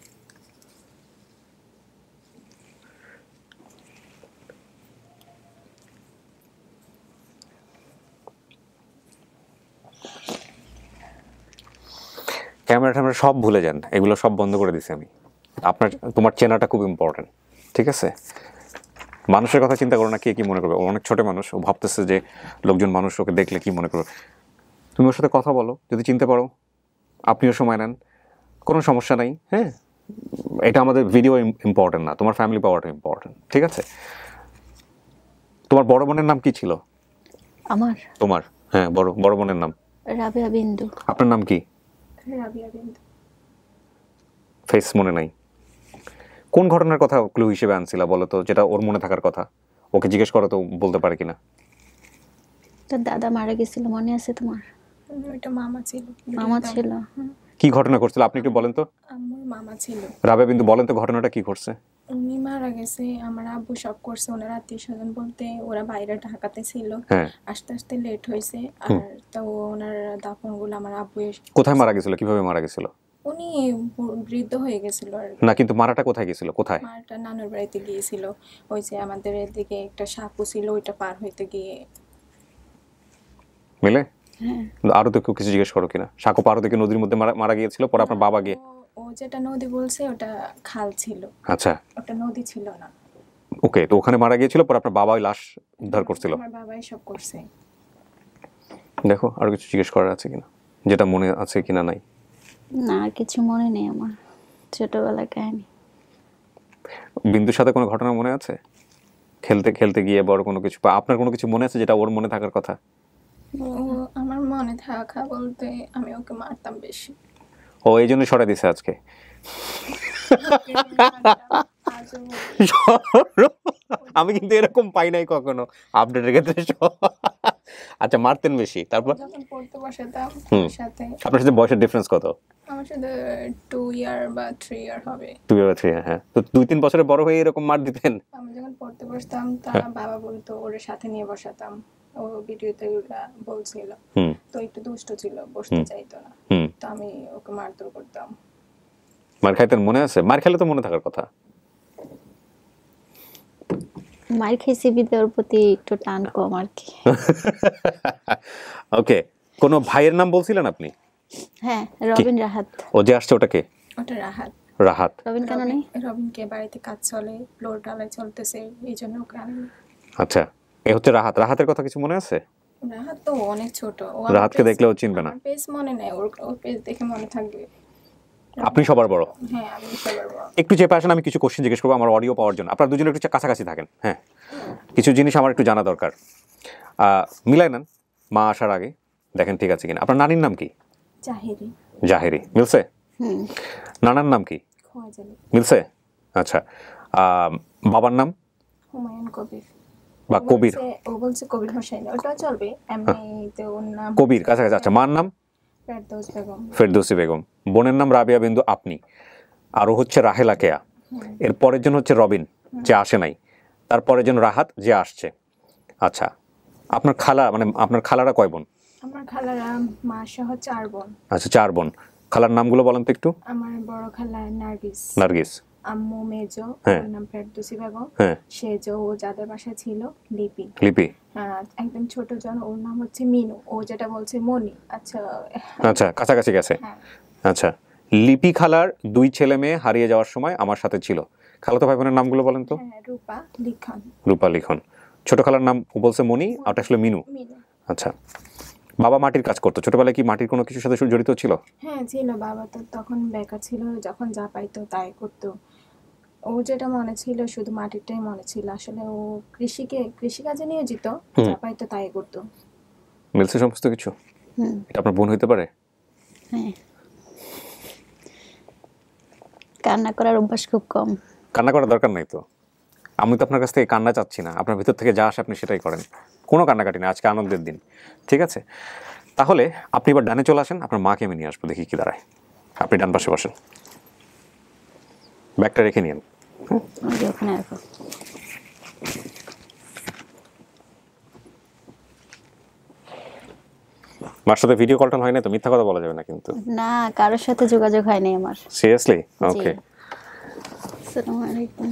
ক্যামেরা ট্যামেরা সব ভুলে যান, এগুলো সব বন্ধ করে দিছি আমি। আপনার তোমার চেনাটা খুব ইম্পর্টেন্ট, ঠিক আছে? মানুষের কথা চিন্তা করো না কে কি মনে করবে। ও অনেক ছোট মানুষ, ও ভাবতেছে যে লোকজন মানুষ ওকে দেখলে কি মনে করবে। তুমি ওর সাথে কথা বলো, যদি চিনতে পারো আপনিও সময় নেন, কোনো সমস্যা নাই। হ্যাঁ, এটা আমাদের ভিডিও ইম্পর্টেন্ট না, তোমার ফ্যামিলি পাওয়াটা ইম্পর্টেন্ট, ঠিক আছে? তোমার বড় বোনের নাম কি ছিল? আমার তোমার হ্যাঁ বড় বড় বোনের নাম? রাবেয়া বিন্দু। আপনার নাম কি? রাবেয়া বিন্দু। ফেস মনে নাই? কোন ঘটনার কথা ক্লু হিসেবে আনছিলা বলো তো, যেটা ওর মনে থাকার কথা? ওকে জিজ্ঞেস করো তো বলতে পারে কিনা। তোর দাদা মারা গেছিল, মনে আছে তোমার? ওইটা মামা ছিল। মামা ছিল। কি ঘটনা করছিল আপনি একটু বলেন তো। আমার মামা ছিল। রাবেয়া বিন্দু বলেন তো ঘটনাটা কি করছে? উনি মারা গেছে, আমার আব্বু সব করছে, ওনার আত্মীয় স্বজন বলতে ওরা বাইরে ঢাকাতে ছিল, আস্তে আস্তে লেট হয়েছে। আর তো ওনার দাফন গুলো আমার আব্বু। কোথায় মারা গেছিল, কিভাবে মারা গেছিল? উনি বৃদ্ধ হয়ে গেছিল আর না, কিন্তু মারাটা কোথায় গেছিল? কোথায়? মারাটা নানুর বাড়িতে গিয়েছিল। ওই যে আমাদের এদিকে একটা সাপু ছিল, ওইটা পার হইতে গিয়ে মিলে। হ্যাঁ, আরো তো কিছু জিজ্ঞেস করো কিনা। সাঁকো পার হতে নদীর মধ্যে মারা গিয়েছিল, পরে আপনার বাবা গিয়ে। ও যেটা নদী বলছে ওটা খাল ছিল। আচ্ছা, ওটা নদী ছিল না। ওকে, তো ওখানে মারা গিয়েছিল, পরে আপনার বাবাই লাশ উদ্ধার করছিল। আমার বাবাই সব করছে। দেখো আর কিছু জিজ্ঞেস করার আছে কিনা, যেটা মনে আছে কিনা নাই। না, আর কিছু মনে নেই আমার, ছোটবেলার কাহিনী। বিন্দুর সাথে কোনো ঘটনা মনে আছে? খেলতে খেলতে গিয়ে বড় কোনো কিছু, বা আপনার কোনো কিছু মনে আছে যেটা ওর মনে থাকার কথা? ও আমার মনে থাকা বলতে আমি ওকে মারতাম বেশি। ও এই জন্য সরাই দিছে আজকে। আমি কিন্তু এরকম পাই নাই কখনো আপডেটের ক্ষেত্রে। আচ্ছা, মারতেন বেশি। তারপর যখন পড়তে বসাতাম সাথে। আপনার সাথে বয়সের ডিফারেন্স কত? আমার সাথে টু ইয়ার বা থ্রি ইয়ার হবে। টু ইয়ার থ্রি হ্যাঁ। তো দুই তিন বছরের বড় হয়ে এরকম মার দিতেন? আমি যখন পড়তে বসতাম তার বাবা বলতো ওর সাথে নিয়ে বসাতাম, ও ভিডিওতে বলছিল। তো একটু দুষ্ট ছিল, বসতে চাইতো না, তো আমি ওকে মারধর করতাম। মার খাইতেন মনে আছে? মার খেলে তো মনে থাকার কথা। মার খেয়েছি বিদ্যার প্রতি একটু টান কম আর কি। ওকে, কোন ভাইয়ের নাম বলছিলেন আপনি? হ্যাঁ, রবিন রাহাত। ও যে আসছে ওটা কে? ওটা রাহাত। রাহাত। রবিন কেন নেই? রবিনকে বাড়িতে কাজ চলে, ফ্লোর ঢালাই চলতেছে, এই জন্য ওকে আনি। আচ্ছা, এ হচ্ছে রাহাত। রাহাতের কথা কিছু মনে আছে? রাহাত তো অনেক ছোট, ও রাহাতকে দেখলেও চিনবে না। পেজ মনে নেই, ওর ওর পেজ দেখে মনে থাকবে। আপনি সবার বড়? হ্যাঁ, আমি সবার বড়। একটু চেপে আসেন, আমি কিছু কোশ্চেন জিজ্ঞেস করবো আমার অডিও পাওয়ার জন্য। আপনারা দুজনে একটু কাছাকাছি থাকেন। হ্যাঁ, কিছু জিনিস আমার একটু জানা দরকার। মিলাই নেন মা আসার আগে, দেখেন ঠিক আছে কিনা। আপনার নানির নাম কি? জাহেরি। জাহেরি, মিলছে? নানার নাম কি? মিলছে? আচ্ছা, বাবার নাম? হুমায়ুন কবির বা কবির? ও বলছে কবির হোসেন, ওটা চলবে এমনিতে ওর নাম কবির, কাছাকাছি। আচ্ছা, মার নাম? ফেরদৌস বেগম। ফেরদৌসি বেগম। বোনের নাম রাবিয়া বিন্দু আপনি, আর ও হচ্ছে রাহেলা কেয়া। এর পরের জন হচ্ছে রবিন। যে আসে নাই, তারপরে যেন রাহাত যে আসছে। আচ্ছা, আপনার খালা মানে আপনার খালারা কয় বোন? আমার খালারা মা সহ চার বোন। আচ্ছা, চার বোন। খালার নামগুলো বলেন তো একটু। আমার বড় খালা নার্গিস। নার্গিস। আম্মু মেজো, ওর নাম ফেরদৌসী বেগম। সেজো ও যাদের বাসায় ছিল লিপি। লিপি। একদম ছোট জন, ওর নাম হচ্ছে মিনু, ও যেটা বলছে মনি। আচ্ছা আচ্ছা, কাছাকাছি গেছে। আচ্ছা, লিপি খালার দুই ছেলে মেয়ে হারিয়ে যাওয়ার সময় আমার সাথে ছিল। খালাতো ভাই বোনের নামগুলো বলেন তো। রূপা লিখন। রূপা লিখন। ছোট খালার নাম বলছে মনি, আর আসলে মিনু। আচ্ছা, বাবা মাটির কাজ করতো ছোটবেলায়, কি মাটির কোনো কিছুর সাথে জড়িত ছিল? হ্যাঁ ছিল, বাবা তো তখন বেকার ছিল, যখন যা পাইতো তাই করতো। ও যেটা মনে ছিল শুধু মাটিরটাই মনে ছিল, আসলে ও কৃষিকে কৃষিকাজে নিয়োজিত, যা পাইতো তাই করতো। মিলছে সমস্ত কিছু। এটা আপনার বোন হইতে পারে? হ্যাঁ, কান্না করার অভ্যাস খুব কম। কান্না করার দরকার নাই তো, আমি তো আপনার কাছ থেকে কান্না চাচ্ছি না, আপনার ভিতর থেকে যা আসে আপনি সেটাই করেন, কোনো কান্নাকাটি না, আজকে আনন্দের দিন, ঠিক আছে? তাহলে আপনি এবার ডানে চলে আসেন, আপনার মাকে আমি নিয়ে আসবো, দেখি কি দাঁড়ায়। আপনি ডান পাশে বসেন, ব্যাগটা রেখে নিন। ওখানে রাখো। মার সাথে ভিডিও কল টল হয় না তো? মিথ্যা কথা বলা যাবে না কিন্তু। না, কারোর সাথে যোগাযোগ হয়নি আমার। সিরিয়াসলি? ওকে। আসসালামু আলাইকুম।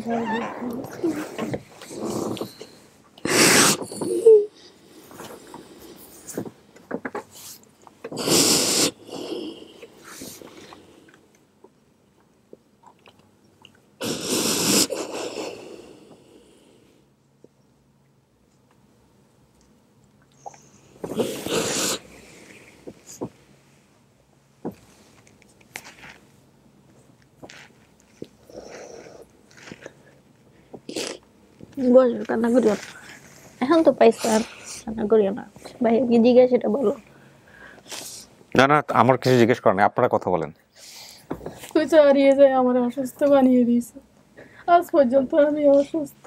বসো, কান্না করিও না, এখন তো পাইছো, আর কান্না করিও না। ভাই কি জিজ্ঞেস সেটা বলো। না না, আমার কিছু জিজ্ঞেস করেন, আপনারা কথা বলেন। তুই হারিয়ে যায়, আমার অসুস্থ বানিয়ে দিয়েছে, আজ পর্যন্ত আমি অসুস্থ।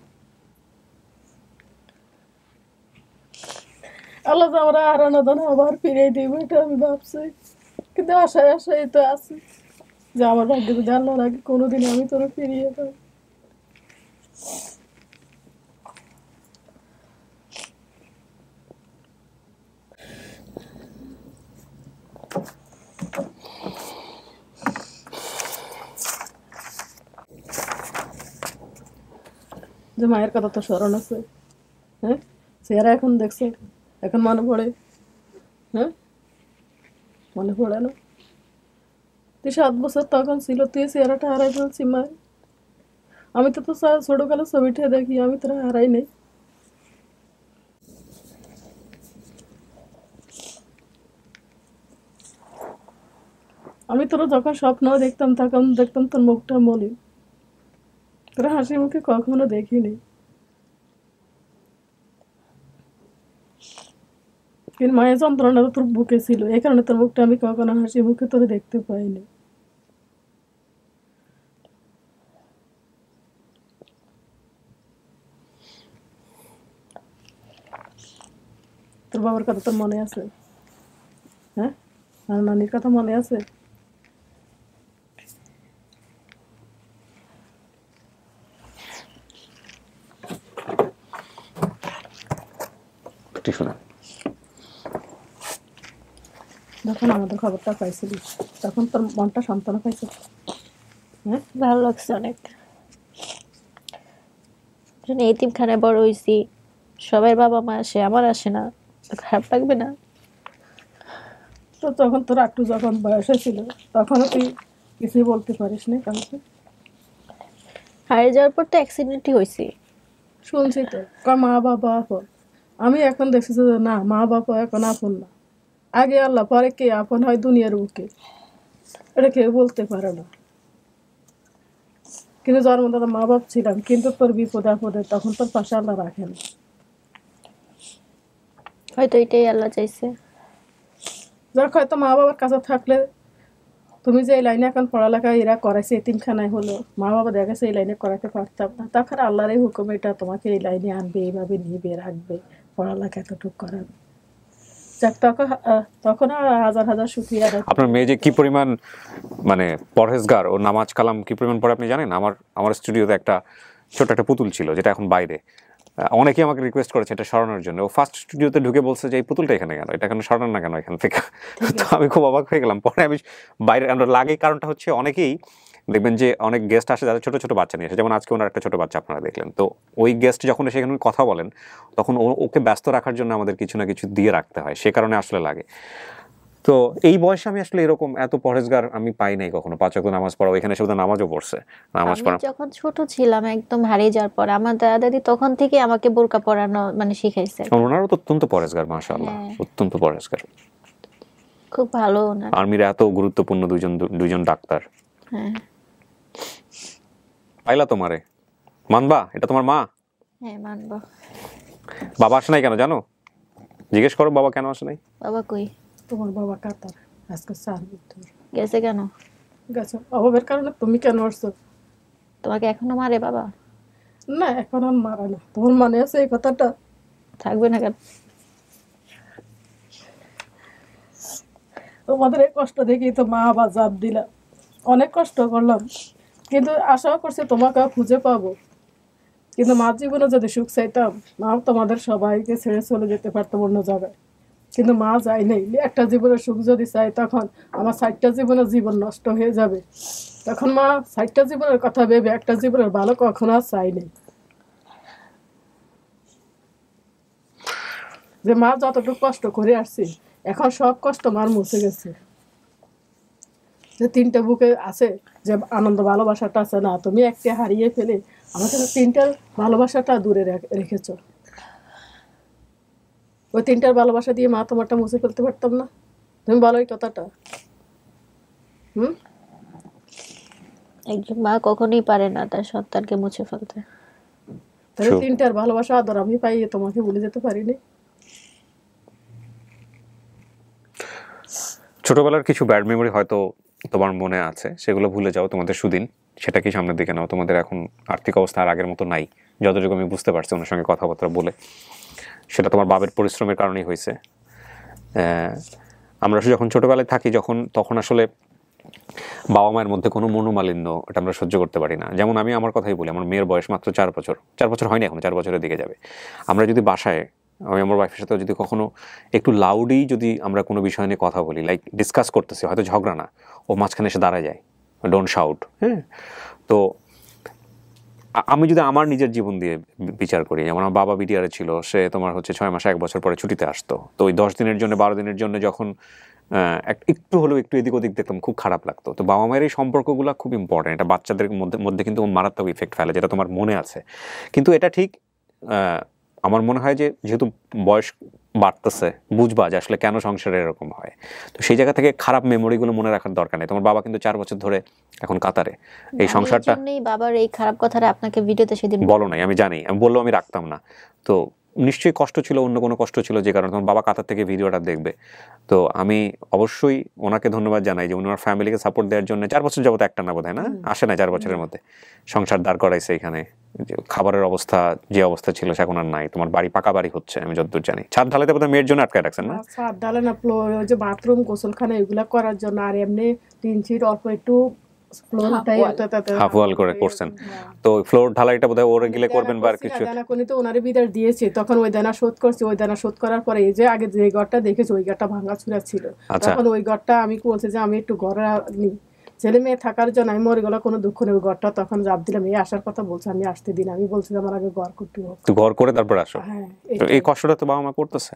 আল্লাহ তো আমরা হারানো দান আবার ফিরে দিব, এটা আমি ভাবছি, কিন্তু আশায় আশায় তো আছি যে আমার ভাগ্যে যদি আল্লাহ রাখে কোনোদিন আমি তোরা ফিরিয়ে দেব। যে মায়ের কথা তো স্মরণ আছে, হ্যাঁ চেহারা এখন দেখছো, এখন মনে পড়ে? হ্যাঁ মনে পড়ে না? তুই সাত বছর তখন ছিল, তুই চেহারাটা হারাই ফেলছি মায়ের। আমি তো তো ছোটকালে ছবিটা দেখি, আমি তোরা হারাই নেই। আমি তোরা যখন স্বপ্ন দেখতাম তখন দেখতাম তোর মুখটা মলিন, তোরা হাসি মুখে কখনো দেখিনি। কিন্তু মায়ের যন্ত্রণা তোর বুকে ছিল, এই কারণে তোর মুখটা আমি কখনো হাসি মুখে তোরে দেখতে পাইনি। তোর বাবার কথা তোর মনে আছে? হ্যাঁ, আর নানির কথা মনে আছে? যখন আমাদের খবরটা পাইছিলি তখন তোর মনটা সান্ত্বনা পাইছে? হ্যাঁ, ভালো লাগছে অনেক। এতিমখানায় বড় হয়েছি, সবাই বাবা মা আসে, আমার আসে না, খারাপ লাগবে না? তো তখন তোর একটু যখন বয়স ছিল তখনও তুই কিছুই বলতে পারিস না কাউকে? হারিয়ে যাওয়ার পর তো অ্যাক্সিডেন্টই হয়েছে। শুনছি তো মা বাবা আপন, আমি এখন দেখছি যে না, মা বাবা এখন আপন না, আগে আল্লাহ পরে কে আপন হয় দুনিয়ার বুকে এটা কেউ বলতে পারে না। কিন্তু জন্মদাতা মা বাপ ছিলাম, কিন্তু তোর বিপদ আপদে তখন তোর পাশে আল্লাহ রাখেন। হয়তো এটাই আল্লাহ চাইছে। যাক, হয়তো মা বাবার কাছে থাকলে তুমি যে এই লাইনে এখন পড়ালেখা এরা করাইছে এতিমখানায় হলো, মা বাবা দেখেছে এই লাইনে করাতে পারতাম না, তখন আল্লাহর এই হুকুম, এটা তোমাকে এই লাইনে আনবে, এইভাবে নিবে রাখবে, পড়ালেখা এতটুকু করাবে। যাক, তখন তখন হাজার হাজার শুকরিয়া। আপনার মেয়ে যে কি পরিমাণ মানে পরহেজগার ও নামাজ কালাম কি পরিমাণ পড়ে আপনি জানেন? আমার আমার স্টুডিওতে একটা ছোট একটা পুতুল ছিল যেটা এখন বাইরে। অনেকেই আমাকে রিকোয়েস্ট করেছে এটা সরানোর জন্য। ও ফার্স্ট স্টুডিওতে ঢুকে বলছে যে এই পুতুলটা এখানে কেন, এটা কেন সরান না কেন এখান থেকে। তো আমি খুব অবাক হয়ে গেলাম। পরে আমি বাইরে লাগে, কারণটা হচ্ছে অনেকেই দেখবেন যে অনেক গেস্ট আসে যাদের ছোট ছোট বাচ্চা নিয়ে আসে, যেমন আজকে ওনার একটা ছোট বাচ্চা আপনারা দেখলেন। তো ওই গেস্ট যখন সেখানে কথা বলেন তখন ওকে ব্যস্ত রাখার জন্য আমাদের কিছু না কিছু দিয়ে রাখতে হয়, সে কারণে আসলে লাগে। তো এই বয়সে আমি আসলে এরকম এত পরেজগার আমি পাই নাই কখনো। পাঁচ ওয়াক্ত নামাজ পড়া, এখানে শুধু নামাজও পড়ছে, নামাজ পড়া। যখন ছোট ছিলাম একদম হারিয়ে যাওয়ার পর আমার দাদা দাদি তখন থেকে আমাকে বোরকা পরানো মানে শিখাইছে। ওনারও তো অত্যন্ত পরেজগার, মাশাআল্লাহ, অত্যন্ত পরেজগার, খুব ভালো। ওনার আর্মির এত গুরুত্বপূর্ণ দুইজন দুইজন ডাক্তার। হ্যাঁ পাইলা তোমারে, মানবা এটা তোমার মা? হ্যাঁ মানবো। বাবা আসে নাই কেন জানো? জিজ্ঞেস করো বাবা কেন আসে নাই। বাবা কই? তোমার বাবা কাতার আজকে চার বছর গেছে। কেন গেছে? অভাবের কারণে। তুমি কেন আসছো? তোমাকে এখনো মারে বাবা? না এখন আর মারা না। তোমার মনে আছে এই কথাটা? থাকবে না কেন? তোমাদের এই কষ্ট দেখেই তো মা আবার জাপ দিলাম। অনেক কষ্ট করলাম, কিন্তু আশাও করছি তোমাকে খুঁজে পাবো। কিন্তু মার জীবনে যদি সুখ চাইতাম, মা তোমাদের সবাইকে ছেড়ে চলে যেতে পারতাম অন্য জায়গায়, কিন্তু মা যায় নাই। একটা জীবনের সুখ যদি চাই তখন আমার ষাটটা জীবনের জীবন নষ্ট হয়ে যাবে। তখন মা ষাটটা জীবনের কথা ভেবে একটা জীবনের ভালো কখনো আর চাই নাই। যে মা যতটুকু কষ্ট করে আসছি, এখন সব কষ্ট মার মুছে গেছে। যে তিনটা বুকে আছে, যে আনন্দ ভালোবাসাটা আছে না, তুমি একটা হারিয়ে ফেলে আমাকে তিনটার ভালোবাসাটা দূরে রেখেছ। ওই তিনটার ভালোবাসা দিয়ে মা তোমারটা মুছে ফেলতে পারতাম না? তুমি বলো এই কথাটা। হুম একজন মা কখনোই পারে না তার সন্তানকে মুছে ফেলতে। তাহলে তিনটার ভালোবাসা আদর আমি পাই, তোমাকে ভুলে যেতে পারিনি। ছোটবেলার কিছু ব্যাড মেমোরি হয়তো তোমার মনে আছে, সেগুলো ভুলে যাও, তোমাদের সুদিন সেটা কি সামনের দিকে নাও। তোমাদের এখন আর্থিক অবস্থা আর আগের মতো নাই, যতটুকু আমি বুঝতে পারছি ওনার সঙ্গে কথাবার্তা বলে। সেটা তোমার বাবার পরিশ্রমের কারণেই হয়েছে। আমরা যখন ছোটবেলায় থাকি, যখন তখন আসলে বাবা মায়ের মধ্যে কোনো মনোমালিন্য এটা আমরা সহ্য করতে পারি না। যেমন আমি আমার কথাই বলি, আমার মেয়ের বয়স মাত্র চার বছর চার বছর হয়নি, এখন চার বছরের দিকে যাবে। আমরা যদি বাসায়, আমি আমার ওয়াইফের সাথে যদি কখনো একটু লাউডই যদি আমরা কোনো বিষয় নিয়ে কথা বলি, লাইক ডিসকাস করতেছি, হয়তো ঝগড়া না, ও মাঝখানে এসে দাঁড়ায় যায়, ডোন্ট শাউট। হ্যাঁ, তো আমি যদি আমার নিজের জীবন দিয়ে বিচার করি, যেমন আমার বাবা বিটিআরে ছিল, সে তোমার হচ্ছে ছয় মাস এক বছর পরে ছুটিতে আসতো। তো ওই দশ দিনের জন্য বারো দিনের জন্য যখন একটু হলেও একটু এদিক ওদিক দেখতাম, খুব খারাপ লাগতো। তো বাবা মায়ের এই সম্পর্কগুলো খুব ইম্পর্টেন্ট, এটা বাচ্চাদের মধ্যে মধ্যে কিন্তু মারাত্মক ইফেক্ট ফেলে, যেটা তোমার মনে আছে। কিন্তু এটা ঠিক আমার মনে হয় যে যেহেতু বয়স বাড়তেছে, বুঝবা যে আসলে কেন সংসারে এরকম হয়। তো সেই জায়গা থেকে খারাপ মেমোরিগুলো মনে রাখার দরকার নেই। তোমার বাবা কিন্তু চার বছর ধরে এখন কাতারে, এই সংসারটা বাবার এই খারাপ কথাটা আপনাকে ভিডিওতে সেদিন বলো নাই, আমি জানি, আমি বললেও আমি রাখতাম না। তো নিশ্চয়ই কষ্ট ছিল, অন্য কোনো কষ্ট ছিল, যে কারণে তোমার বাবা কাতার থেকে ভিডিওটা দেখবে। তো আমি অবশ্যই ওনাকে ধন্যবাদ জানাই যে উনি ওনার ফ্যামিলিকে সাপোর্ট দেওয়ার জন্য চার বছর যাবত একটা না বোধ হয় না আসে না চার বছরের মধ্যে সংসার দাঁড় করাইছে। এখানে খাবারের অবস্থা যে অবস্থা ছিল সেখন আর নাই। তোমার বাড়ি পাকা বাড়ি হচ্ছে আমি যতদূর জানি। ছাদ ঢালাইতে বোধহয় মেয়ের জন্য আটকায় রাখছেন না? ছাদ ঢালে না, ওই যে বাথরুম গোসলখানা এগুলা করার জন্য, আর এমনি তিন ফিট অল্প একটু হাফ ওয়াল করে করছেন। তো ফ্লোর ঢালাইটা বোধহয় ওরে গিলে করবেন বা কিছু তো ওনারে বিদার দিয়েছে, তখন ওই দানা শোধ করছে। ওই দানা শোধ করার পরে এই যে আগে যে ঘরটা দেখেছি ওই ঘরটা ভাঙা চুরা ছিল, তখন ওই ঘরটা আমি বলছি যে আমি একটু ঘরে নিই, ছেলে মেয়ে থাকার জন্য আমি মরে গেলে কোনো দুঃখ নেই। ওই ঘরটা তখন জাপ দিলাম, এই আসার কথা বলছে, আমি আসতে দিন, আমি বলছি আমার আগে ঘর করতে হোক, ঘর করে তারপর আসো। হ্যাঁ, এই কষ্টটা তো বাবা মা করতেছে।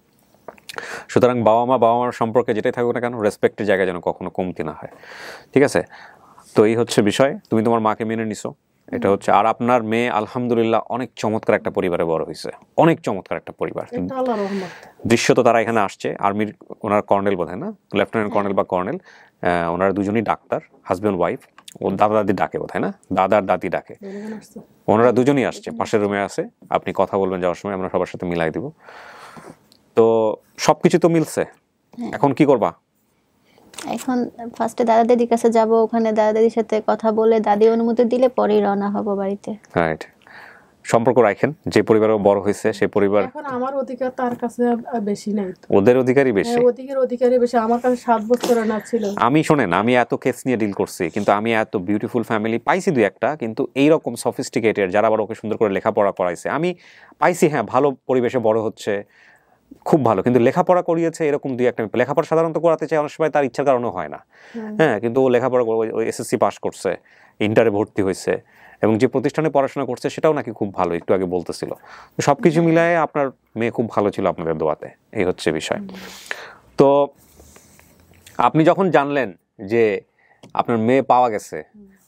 সুতরাং বাবা মা বাবা মার সম্পর্কে যেটাই থাকুক না কেন, রেসপেক্টের জায়গায় যেন কখনো কমতি না হয়। ঠিক আছে, তো এই হচ্ছে বিষয়। তুমি তোমার মাকে মেনে নিছো, এটা হচ্ছে। আর আপনার মেয়ে আলহামদুলিল্লাহ অনেক চমৎকার একটা পরিবারে বড় হয়েছে, অনেক চমৎকার একটা পরিবার। দৃশ্য তো তারা এখানে আসছে, আর্মির ওনার কর্নেল বোধ হয় না, লেফটেন্যান্ট কর্নেল বা কর্নেল, ওনারা দুজনই ডাক্তার, হাজব্যান্ড ওয়াইফ। ও দাদা দাদি ডাকে বোধ হয় না, দাদার দাদি ডাকে। ওনারা দুজনই আসছে, পাশের রুমে আছে, আপনি কথা বলবেন যাওয়ার সময়, আমরা সবার সাথে মিলাই দিব। তো সবকিছু তো মিলছে, এখন কি করবা? এখন ফার্স্টে দাদা দাদির কাছে যাব, ওখানে দাদা দাদির সাথে কথা বলে দাদি অনুমতি দিলে পরেই রওনা হব বাড়িতে। রাইট। সম্পর্ক রাখেন, যে পরিবারে বড় হয়েছে সেই পরিবার। এখন আমার অধিকার তার কাছে বেশি নাই, ওদের অধিকারই বেশি, ওদিকের অধিকারই বেশি। আমার কাছে সাত বছর না ছিল। আমি শোনেন, আমি এত কেস নিয়ে ডিল করছি, কিন্তু আমি এত বিউটিফুল ফ্যামিলি পাইছি দুই একটা, কিন্তু এইরকম সফিস্টিকেটেড যারা আবার ওকে সুন্দর করে লেখাপড়া করাইছে আমি পাইছি। হ্যাঁ, ভালো পরিবেশে বড় হচ্ছে, খুব ভালো, কিন্তু লেখাপড়া করিয়েছে এরকম দুই একটা। লেখাপড়া সাধারণত করাতে চাই অনেক সময় তার ইচ্ছার কারণে হয় না, হ্যাঁ, কিন্তু ও লেখাপড়া ওই এসএসসি পাস করছে, ইন্টারে ভর্তি হয়েছে, এবং যে প্রতিষ্ঠানে পড়াশোনা করছে সেটাও নাকি খুব ভালো, একটু আগে বলতেছিল। তো সব কিছু মিলায়ে আপনার মেয়ে খুব ভালো ছিল আপনাদের দোয়াতে, এই হচ্ছে বিষয়। তো আপনি যখন জানলেন যে আপনার মেয়ে পাওয়া গেছে,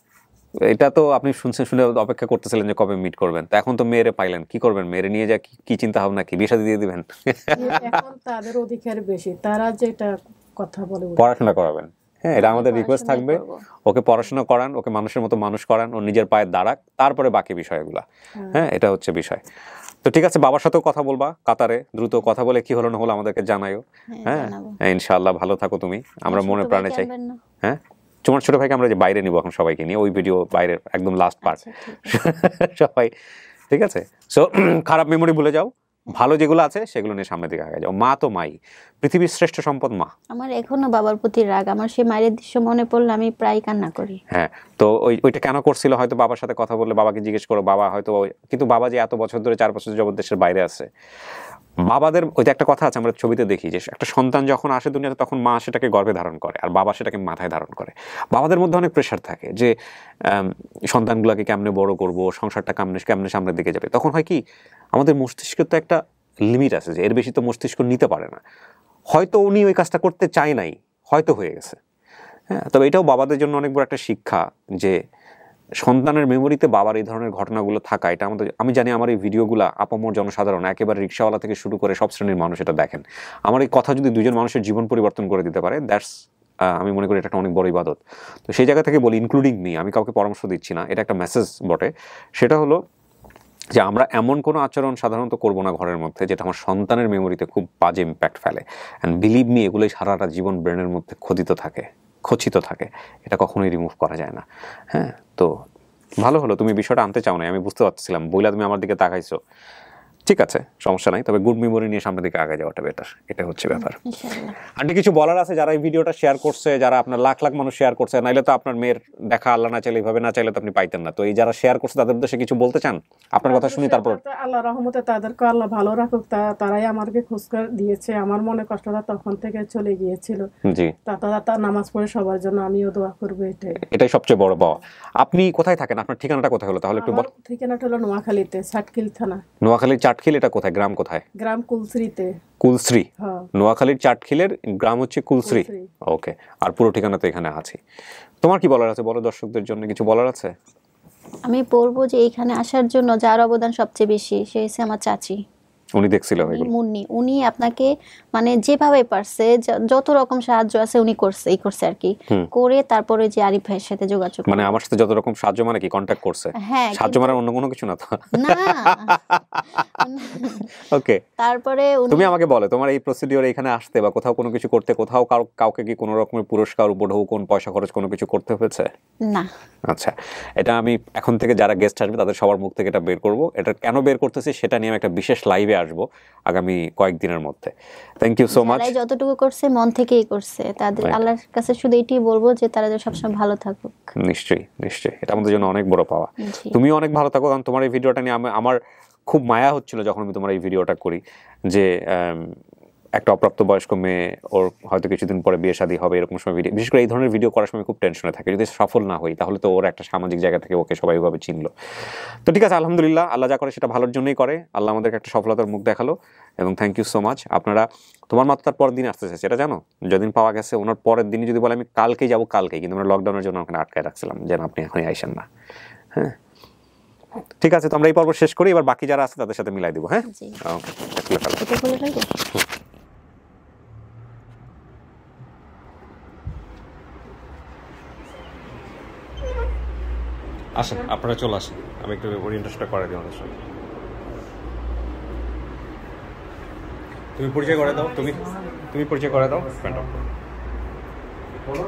এটা তো আপনি শুনছেন, শুনে অপেক্ষা করতেছিলেন যে কবে মিট করবেন, তো এখন তো মেয়েরে পাইলেন, কি করবেন? মেয়েরে নিয়ে যা কি চিন্তা ভাবনা, কি বিয়ে শাদী দিয়ে দিবেন? এখন তাদের অধিকার বেশি, তারা যেটা কথা বলে পড়াশোনা করাবেন। হ্যাঁ, এটা আমাদের রিকোয়েস্ট থাকবে, ওকে পড়াশোনা করান, ওকে মানুষের মতো মানুষ করান, ও নিজের পায়ে দাঁড়াক, তারপরে বাকি বিষয়গুলা। হ্যাঁ, এটা হচ্ছে বিষয়। তো ঠিক আছে, বাবার সাথেও কথা বলবা কাতারে, দ্রুত কথা বলে কি হলো না হলো আমাদেরকে জানাইও। হ্যাঁ, ইনশাআল্লাহ ভালো থাকো তুমি, আমরা মনে প্রাণে চাই। হ্যাঁ, তোমার ছোট ভাইকে আমরা যে বাইরে নিব এখন সবাইকে নিয়ে, ওই ভিডিও বাইরের একদম লাস্ট পার্ট সবাই, ঠিক আছে? সো খারাপ মেমোরি ভুলে যাও, ভালো যেগুলো আছে সেগুলো নিয়ে সামনের দিকে আগে যাও। মা তো মাই, পৃথিবীর শ্রেষ্ঠ সম্পদ মা। আমার এখনো বাবার প্রতি রাগ, আমার সেই মায়ের দৃশ্য মনে পড়লে আমি প্রায় কান্না করি। হ্যাঁ, তো ওই ওইটা কেন করছিল হয়তো বাবার সাথে কথা বললে বাবাকে জিজ্ঞেস করো, বাবা হয়তো, কিন্তু বাবা যে এত বছর ধরে চার বছর যাবত দেশের বাইরে আছে, বাবাদের ওইটা একটা কথা আছে আমরা ছবিতে দেখি যে একটা সন্তান যখন আসে দুনিয়াতে তখন মা সেটাকে গর্ভে ধারণ করে আর বাবা সেটাকে মাথায় ধারণ করে। বাবাদের মধ্যে অনেক প্রেশার থাকে যে সন্তানগুলোকে কেমনে বড় করব, সংসারটা কেমনে কেমনে সামনের দিকে যাবে। তখন হয় কি, আমাদের মস্তিষ্কের তো একটা লিমিট আছে যে এর বেশি তো মস্তিষ্ক নিতে পারে না। হয়তো উনি ওই কাজটা করতে চায় নাই, হয়তো হয়ে গেছে। হ্যাঁ, তবে এটাও বাবাদের জন্য অনেক বড় একটা শিক্ষা যে সন্তানের মেমোরিতে বাবার এই ধরনের ঘটনাগুলো থাকা, এটা আমাদের, আমি জানি আমার এই ভিডিওগুলো আপামর জনসাধারণ একেবারে রিক্সাওয়ালা থেকে শুরু করে সব শ্রেণীর মানুষ এটা দেখেন। আমার এই কথা যদি দুজন মানুষের জীবন পরিবর্তন করে দিতে পারে, দ্যাটস আমি মনে করি এটা একটা অনেক বড় ইবাদত। তো সেই জায়গা থেকে বলি, ইনক্লুডিং মি, আমি কাউকে পরামর্শ দিচ্ছি না, এটা একটা মেসেজ বটে। সেটা হলো যে আমরা এমন কোনো আচরণ সাধারণত করবো না ঘরের মধ্যে যেটা আমার সন্তানের মেমোরিতে খুব বাজে ইম্প্যাক্ট ফেলে। অ্যান্ড বিলিভ মি, এগুলোই সারাটা জীবন ব্রেনের মধ্যে খোদিত থাকে, খচিত থাকে, এটা কখনোই রিমুভ করা যায় না। হ্যাঁ, তো ভালো হলো তুমি বিষয়টা আনতে চাও না, আমি বুঝতে পারছিলাম, বইলা তুমি আমার দিকে তাকাইছো, ঠিক আছে, সমস্যা নাই। তবে গুড মেমোরি নিয়ে সামনের দিকে আগে যাওয়াটা বেটার, এটা হচ্ছে ব্যাপার। আন্টি কিছু বলার আছে যারা এই ভিডিওটা শেয়ার করছে, যারা আপনার লাখ লাখ মানুষ শেয়ার করছে, নাইলে তো আপনার মেয়ের দেখা আল্লাহ না চাইলে, এইভাবে না চাইলে তো আপনি পাইতেন না। তো এই যারা শেয়ার করছে তাদের উদ্দেশ্যে কিছু বলতে চান? আপনার কথা শুনি তারপর। আল্লাহ রহমতে তাদেরকে আল্লাহ ভালো রাখুক, তারাই আমাকে খোঁজখবর দিয়েছে। আমার মনে কষ্টটা তখন থেকে চলে গিয়েছিল। জি, তা নামাজ পড়ে সবার জন্য আমিও দোয়া করবো, এটাই এটাই সবচেয়ে বড় পাওয়া। আপনি কোথায় থাকেন? আপনার ঠিকানাটা কোথায় হলো তাহলে একটু বল। ঠিকানাটা হলো নোয়াখালীতে, চাটখিল থানা। নোয়াখালীর চাটখিল, এটা কোথায়, গ্রাম কোথায়? গ্রাম কুলশ্রীতে। কুলশ্রী, নোয়াখালীর চাটখিলের গ্রাম হচ্ছে কুলশ্রী। ওকে, আর পুরো ঠিকানা তো এখানে আছে। তোমার কি বলার আছে বলো, দর্শকদের জন্য কিছু বলার আছে? আমি বলবো যে এখানে আসার জন্য যার অবদান সবচেয়ে বেশি সে হচ্ছে আমার চাচি। উনি দেখছিল মুন্নি, উনি আপনাকে মানে যেভাবে পারছে, যত রকম সাহায্য আছে উনি করছে, এই করছে আর কি, করে তারপরে যে আরিফ ভাইয়ের সাথে যোগাযোগ, মানে আমার সাথে যত রকম সাহায্য মানে কি কন্টাক্ট করছে? হ্যাঁ, সাহায্য মানে অন্য কোনো কিছু না তো? না। ওকে, তারপরে তুমি আমাকে বলো তোমার এই প্রসিডিওর এখানে আসতে বা কোথাও কোনো কিছু করতে, কোথাও কাউকে কি কোনো রকমের পুরস্কার, উপঢৌ, কোন পয়সা খরচ কোনো কিছু করতে হয়েছে? না। আচ্ছা, এটা আমি এখন থেকে যারা গেস্ট আসবে তাদের সবার মুখ থেকে এটা বের করব। এটা কেন বের করতেছি সেটা নিয়ে আমি একটা বিশেষ লাইভে আসবো আগামী কয়েকদিনের মধ্যে। Thank you so much. যারা যতটুকু করছে মন থেকেই করছে, তাদের আল্লাহর কাছে শুধু এটাই বলবো যে তারা যেন সবসময় ভালো থাকুক। নিশ্চয়ই নিশ্চয়ই, এটা আমাদের জন্য অনেক বড় পাওয়া। তুমিও অনেক ভালো থাকো, কারণ তোমার এই ভিডিওটা নিয়ে আমার খুব মায়া হচ্ছিল যখন আমি তোমার এই ভিডিওটা করি, যে একটা অপ্রাপ্ত বয়স্ক মেয়ে, ওর হয়তো কিছুদিন পরে বিয়ে শাদী হবে, এরকম সময় ভিডিও, বিশেষ করে এই ধরনের ভিডিও করার সময় খুব টেনশনে থাকে, যদি সফল না হই তাহলে তো ওর একটা সামাজিক জায়গা থেকে ওকে সবাই ওইভাবে চিনলো। তো ঠিক আছে, আলহামদুলিল্লাহ, আল্লাহ যা করে সেটা ভালোর জন্যই করে। আল্লাহ আমাদেরকে একটা সফলতার মুখ দেখালো এবং থ্যাংক ইউ সো মাচ। আপনারা, তোমার মাত্র তার পরের দিন আসতেছে, সেটা জানো? যেদিন পাওয়া গেছে ওনার পরের দিনই যদি বলে আমি কালকেই যাবো, কালকেই, কিন্তু আমরা লকডাউনের জন্য ওখানে আটকায় রাখছিলাম যেন আপনি এখনই আইসেন না। হ্যাঁ, ঠিক আছে, তো আমরা এই পর্ব শেষ করি, এবার বাকি যারা আছে তাদের সাথে মিলাই দিব। হ্যাঁ, আসেন, আপনারা চলে আসেন, আমি একটু ওরিয়েন্টেশনটা করে দিই আমাদের সঙ্গে। তুমি পরিচয় করে দাও, তুমি তুমি পরিচয় করে দাও।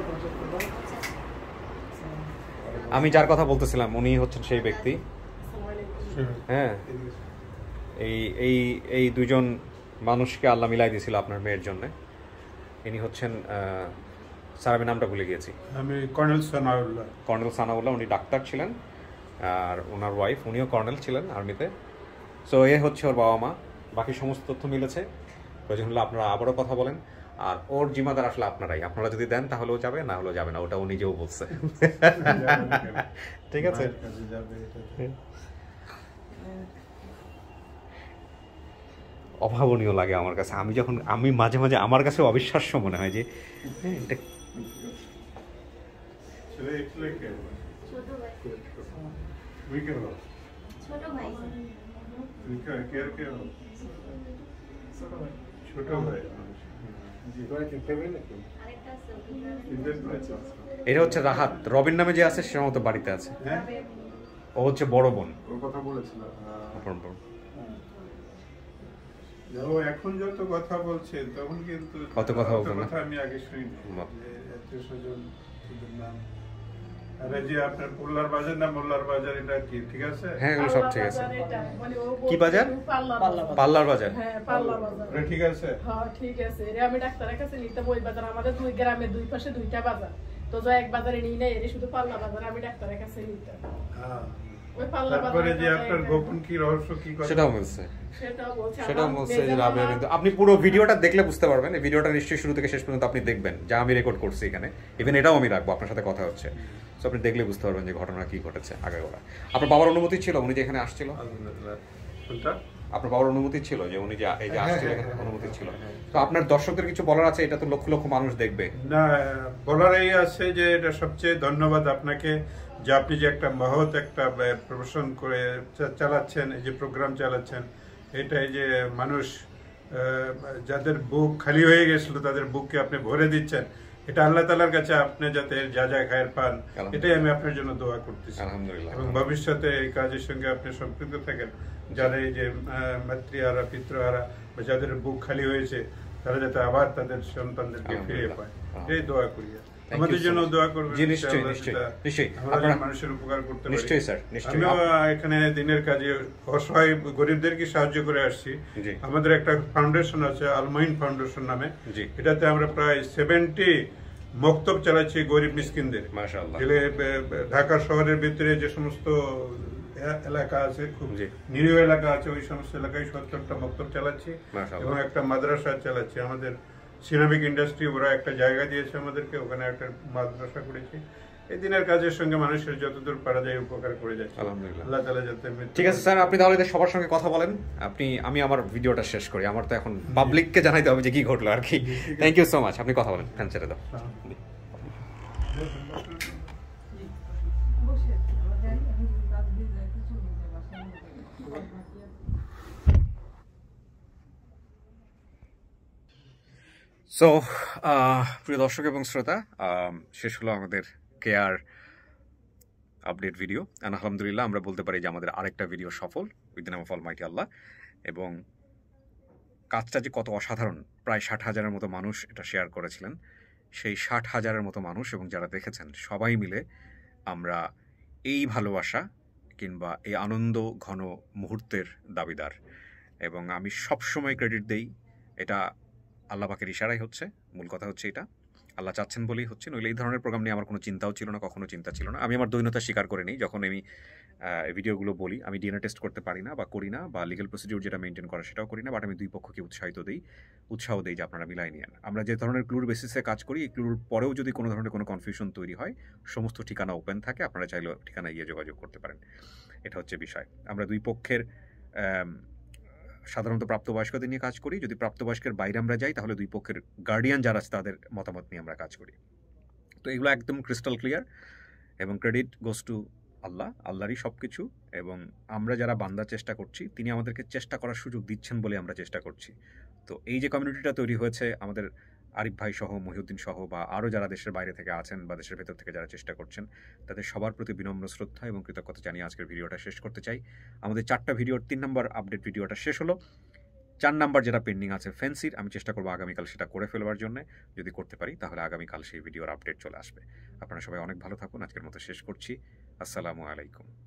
আমি যার কথা বলতেছিলাম উনি হচ্ছেন সেই ব্যক্তি হ্যাঁ, এই এই এই দুজন মানুষকে আল্লাহ মিলাই দিয়েছিল আপনার মেয়ের জন্য। ইনি হচ্ছেন স্যার, আমি নামটা ভুলে গিয়েছি। আমি কর্নেল সানাউল্লাহ। কর্নেল সানাউল্লাহ, উনি ডাক্তার ছিলেন, আর ওনার ওয়াইফ উনিও কর্নেল ছিলেন আর্মিতে। সো এ হচ্ছে ওর বাবা মা। বাকি সমস্ত তথ্য মিলেছে, প্রয়োজন হলে আপনারা আবারও কথা বলেন। আর ওর জিম্মাদার আসলে আপনারাই, আপনারা যদি দেন তাহলেও যাবে, না হলেও যাবে না, ওটা ও নিজেও বলছে। ঠিক আছে, অভাবনীয় লাগে আমার কাছে। আমি যখন আমি মাঝে মাঝে আমার কাছে অবিশ্বাস্য মনে হয় যে এটা এটা হচ্ছে রাহাত, রবিন নামে যে আছে সে মতো বাড়িতে আছে। ও হচ্ছে বড় বোন। কথা বলেছিল এখন যত কথা বলছেন তখন কিন্তু কত কথা বলতো না, আমি আগে শুনি। আরে যে আপনার পুল্লার বাজার না মোল্লার বাজার, এটা কি ঠিক আছে? হ্যাঁ, এগুলো সব ঠিক আছে। কি বাজার? পাল্লার বাজার। হ্যাঁ, পাল্লার বাজার। এটা ঠিক আছে? হ্যাঁ, ঠিক আছে। এর আমি ডাক্তারের কাছে নিতে ওই বাজার, আমাদের দুই গ্রামে দুই পাশে দুইটা বাজার, তো যা এক বাজারে নিই না, এর শুধু পাল্লা বাজার আমি ডাক্তারের কাছে নিতে। হ্যাঁ, তারপরে যে আপনার গোপন কি রহস্য কি কথা সেটাও বলছে, সেটাও বলছে সেটাও বলছে যে রাবেয়া বিনতে। আপনি পুরো ভিডিওটা দেখলে বুঝতে পারবেন। এই ভিডিওটা নিশ্চয়ই শুরু থেকে শেষ পর্যন্ত আপনি দেখবেন, যা আমি রেকর্ড করছি এখানে, ইভেন এটাও আমি রাখবো, আপনার সাথে কথা হচ্ছে। সো আপনি দেখলে বুঝতে পারবেন যে ঘটনা কি ঘটেছে আগে ওরা। আপনার বাবার অনুমতি ছিল উনি যে এখানে আসছিল? আপনার বাবার অনুমতি ছিল যে উনি যে এই যে আসছিল এখানে? অনুমতি ছিল। তো আপনার দর্শকদের কিছু বলার আছে? এটা তো লক্ষ লক্ষ মানুষ দেখবে। না, বলার এই আছে যে এটা সবচেয়ে ধন্যবাদ আপনাকে যে আপনি যে একটা মহৎ একটা প্রফেশন করে চালাচ্ছেন, এই যে প্রোগ্রাম চালাচ্ছেন, এটাই যে মানুষ যাদের বুক খালি হয়ে গেছিল তাদের বুককে আপনি ভরে দিচ্ছেন, এটা আল্লাহ তাআলার কাছে আপনি যাতে যা যা খায়ের পান, এটাই আমি আপনার জন্য দোয়া করতেছি। আলহামদুলিল্লাহ। এবং ভবিষ্যতে এই কাজের সঙ্গে আপনি সম্পৃক্ত থাকেন, যারা এই যে মাতৃহারা পিতৃহারা বা যাদের বুক খালি হয়েছে তারা যাতে আবার তাদের সন্তানদেরকে ফিরে পায়, এই দোয়া করি। আমাদের জন্য দোয়া করবেন, নিশ্চয়ই নিশ্চয়ই নিশ্চয়ই আমরা মানুষের উপকার করতে পারি। নিশ্চয়ই স্যার, নিশ্চয়ই। আমিও এখানে দিনের কাজে অসহায় গরিবদেরকে সাহায্য করে আসছি। আমাদের একটা ফাউন্ডেশন আছে, আলমাইন ফাউন্ডেশন নামে। এটাতে আমরা প্রায় সেভেন্টি মক্তব চালাচ্ছি গরিব মিসকিনদের। মাশাআল্লাহ। ঢাকা শহরের ভিতরে যে সমস্ত এলাকা আছে, খুব নিরীহ এলাকা আছে, ওই সমস্ত এলাকায় সত্তরটা মক্তব চালাচ্ছি এবং একটা মাদ্রাসা চালাচ্ছি। আমাদের সিরামিক ইন্ডাস্ট্রি ওরা একটা জায়গা দিয়েছে আমাদেরকে, ওখানে একটা মাদ্রাসা করেছি। এই দিনের কাজের সঙ্গে মানুষের যতদূর পারা যায় উপকার করে যাচ্ছে। আলহামদুলিল্লাহ। আল্লাহ তাআলা যাতে। ঠিক আছে স্যার, আপনি তাহলে সবার সঙ্গে কথা বলেন। আপনি আমি আমার ভিডিওটা শেষ করি, আমার তো এখন পাবলিককে জানাইতে হবে যে কি ঘটলো আর কি। Thank you so much. আপনি কথা বলেন, ফ্যান ছেড়ে দাও। সো প্রিয় দর্শক এবং শ্রোতা, শেষ হলো আমাদের কেয়ার আপডেট ভিডিও। অ্যান্ড আলহামদুলিল্লাহ আমরা বলতে পারি যে আমাদের আরেকটা ভিডিও সফল, with the name of almighty Allah. এবং কাজটা যে কত অসাধারণ, প্রায় ষাট হাজারের মতো মানুষ এটা শেয়ার করেছিলেন। সেই ষাট হাজারের মতো মানুষ এবং যারা দেখেছেন সবাই মিলে আমরা এই ভালোবাসা কিংবা এই আনন্দ ঘন মুহূর্তের দাবিদার। এবং আমি সবসময় ক্রেডিট দেই, এটা আল্লাহ পাকের ইশারাই হচ্ছে। মূল কথা হচ্ছে এটা আল্লাহ চাচ্ছেন বলেই হচ্ছে, নইলে এই ধরনের প্রোগ্রাম নিয়ে আমার কোনো চিন্তাও ছিল না, কখনো চিন্তা ছিল না। আমি আমার দৈন্যতা স্বীকার করে নিই যখন আমি ভিডিওগুলো বলি। আমি ডিএনএ টেস্ট করতে পারি না বা করি না, বা লিগ্যাল প্রসিডিউর যেটা মেনটেন করা সেটাও করি না, বাট আমি দুই পক্ষকে উৎসাহিত দিই, উৎসাহ দিই যে আপনারা মিলাই নিয়েন। আমরা যে ধরনের ক্লুর বেসিসে কাজ করি, এই ক্লুর পরেও যদি কোনো ধরনের কোনো কনফিউশন তৈরি হয়, সমস্ত ঠিকানা ওপেন থাকে, আপনারা চাইলে ঠিকানায় গিয়ে যোগাযোগ করতে পারেন। এটা হচ্ছে বিষয়। আমরা দুই পক্ষের সাধারণত প্রাপ্তবয়স্কদের নিয়ে কাজ করি। যদি প্রাপ্তবয়স্কের বাইরে আমরা যাই তাহলে দুই পক্ষের গার্ডিয়ান যারা আছে তাদের মতামত নিয়ে আমরা কাজ করি। তো এগুলো একদম ক্রিস্টাল ক্লিয়ার এবং ক্রেডিট গোস টু আল্লাহ, আল্লাহরই সব কিছু। এবং আমরা যারা বান্দার চেষ্টা করছি, তিনি আমাদেরকে চেষ্টা করার সুযোগ দিচ্ছেন বলে আমরা চেষ্টা করছি। তো এই যে কমিউনিটিটা তৈরি হয়েছে, আমাদের আরিফ ভাই সহ, মহিউদ্দিন সহ, বা আরও যারা দেশের বাইরে থেকে আছেন বা দেশের ভেতর থেকে যারা চেষ্টা করছেন, তাদের সবার প্রতি বিনম্র শ্রদ্ধা এবং কৃতজ্ঞতা জানিয়ে আজকের ভিডিওটা শেষ করতে চাই। আমাদের চারটা ভিডিওর তিন নম্বর আপডেট ভিডিওটা শেষ হলো। চার নাম্বার যেটা পেন্ডিং আছে ফ্যান্সির, আমি চেষ্টা করবো আগামীকাল সেটা করে ফেলবার জন্য। যদি করতে পারি তাহলে আগামীকাল সেই ভিডিওর আপডেট চলে আসবে। আপনারা সবাই অনেক ভালো থাকুন। আজকের মতো শেষ করছি। আসসালামু আলাইকুম।